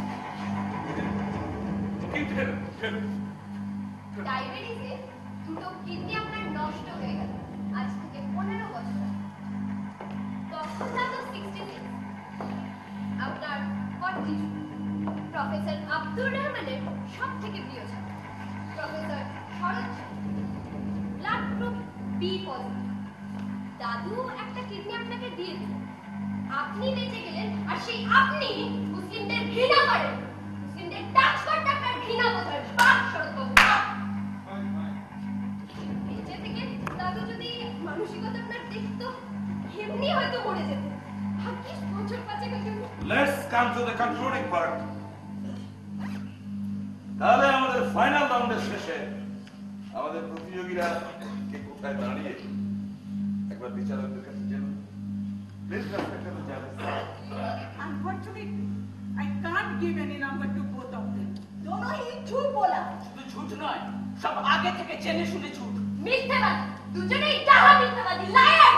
ডায়াবেটিসে দুটো কিডনি আপনার নষ্ট হয়ে গেল আজ থেকে পনেরো বছর আগে। তখন দাদু সিক্সটি সিক্স, আপনার ফর্টি। প্রফেসর আব্দুর রহমানের সব থেকে প্রিয় ছাত্র professor Sarat, blood group B positive. দাদু একটা কিডনি আপনাকে দিয়ে দিল, আপনি বেঁচে গেলেন, আর সেই আপনি মুসলিমদের ঘৃণা করেন। মুসলিমদের টাচ করতে আপনার ঘৃণা বোধ হয়। বাক শরৎবাবু, বাক। বেঁচে থেকে দাদু যদি মানসিকতা আপনার দেখতো, এমনি হয়তো মরে যেত। ভাগ্যিস বছর পাঁচেক আগে। Let's come to the concluding part. তাহলে আমাদের ফাইনাল রাউন্ডের শেষে আমাদের প্রতিযোগীরা কে কোথায় দাঁড়িয়ে একবার বিচারকদের কাছে জানুন। প্লিজ রেসপেক্টেবল জাজেস, Unfortunately, I can't give any number to both of them. दोनों ही झूठ बोला। শুধু ঝুট নয়, সব আগে থেকে জেনে শুনে ঝুট। মিথ্যাবাদী, দুজনেই ডাহা মিথ্যাবাদী, লায়ার।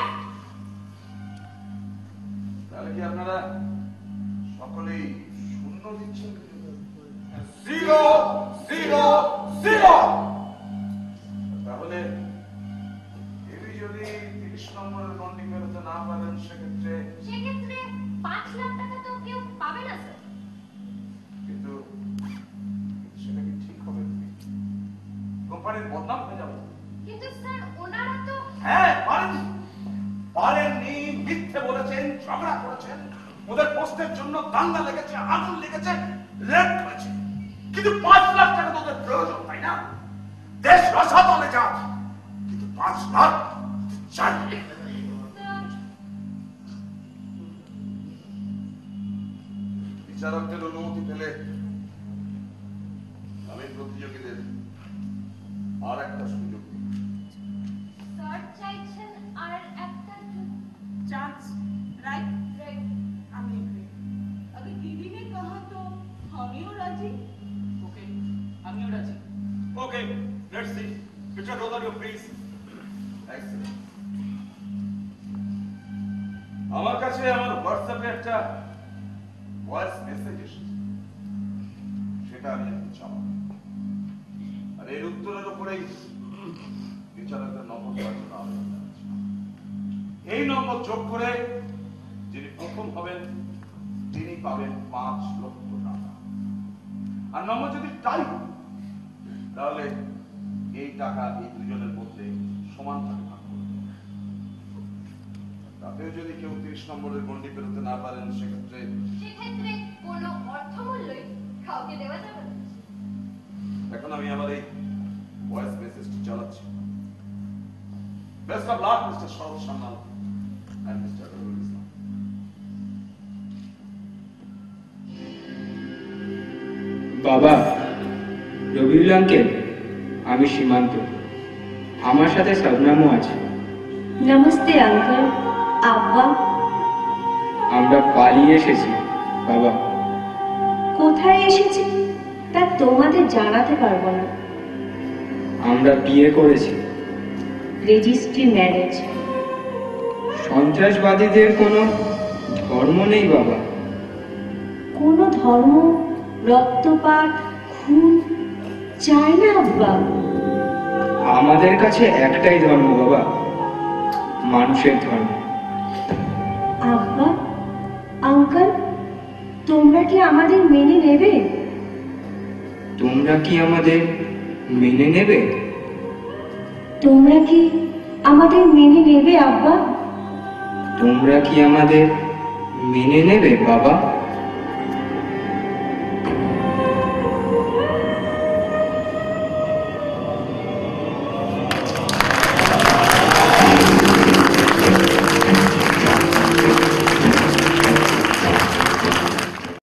তাহলে কি আপনারা সকলেই শূন্য দিচ্ছেন? Zero zero zero. তাহলে এবি যদি তিরিশ নম্বরের গন্ডি বেরোতে না পারেন, সেক্ষেত্রে সেক্ষেত্রে পাঁচ লাখ টাকা তো কেউ পাবে না স্যার। কিন্তু সেটা কি ঠিক হবে? কোম্পানির বদনাম হয়ে যাবে। কিন্তু স্যার ওনারা তো হ্যাঁ পারেন, পারেননি, মিথ্যে বলেছেন, ঝগড়া করেছেন, ওদের পোস্টের জন্য দাঙ্গা লেগেছে, আগুন লেগেছে, রেড করেছে, কিন্তু পাঁচ লাখ টাকা তো ওদের প্রয়োজন, তাই না? দেশ রসাতলে যাক, কিন্তু পাঁচ লাখ চাই। স্যার বিচারকদের অনুমতি পেলে আমি প্রতিযোগীদের আর একটা সুযোগ দিই। স্যার চাইছেন আর একটা Chance, right? রাইট। আমি agree. अगर दीदी ने कहा तो हमिও राजी। ওকে, আমিও রাজি। Okay, let's see. Mister Rosario, please. Excellent. আমার কাছে আমার হোয়াটসঅ্যাপে একটা ভয়েস মেসেজ এসেছে, সেটা আমি একটু চাপ, আর এর উত্তরের উপরেই বিচারকের নম্বর দেওয়ার জন্য আবেদন জানাচ্ছি। এই নম্বর যোগ করে যিনি প্রথম হবেন তিনি পাবেন পাঁচ লক্ষ টাকা, আর নম্বর যদি টাই তাহলে এই টাকা এই দুজনের মধ্যে সমান ভাগে ভাগ করবে। তাতেও যদি কেউ তিরিশ নম্বরের গন্ডি পেরোতে না পারেন, সেক্ষেত্রে সেক্ষেত্রে কোনো অর্থমূল্যই কাউকে দেওয়া যাবে না। এখন আমি আমার এই ভয়েস মেসেজটি চালাচ্ছি। Best of luck mister Sarat Sanyal and mister Robiul Islam. বাবা, রবিউল আঙ্কেল, আমি সীমান্ত, আমার সাথে শবনামও আছে। নমস্তে আঙ্কেল। আব্বা, আমরা পালিয়ে এসেছি বাবা। কোথায় এসেছি তা তোমাদের জানাতে পারবো না। আমরা বিয়ে করেছি। Registry marriage. সন্ত্রাসবাদীদের কোনো ধর্ম নেই বাবা। কোনো ধর্ম, রক্তপাত, খুন চায় না আব্বা। আমাদের কাছে একটাই ধর্ম বাবা, মানুষের ধর্ম। আব্বা, আঙ্কেল, তোমরা কি আমাদের মেনে নেবে? তোমরা কি আমাদের মেনে নেবে? তোমরা কি আমাদের মেনে নেবে আব্বা? তোমরা কি আমাদের মেনে নেবে বাবা?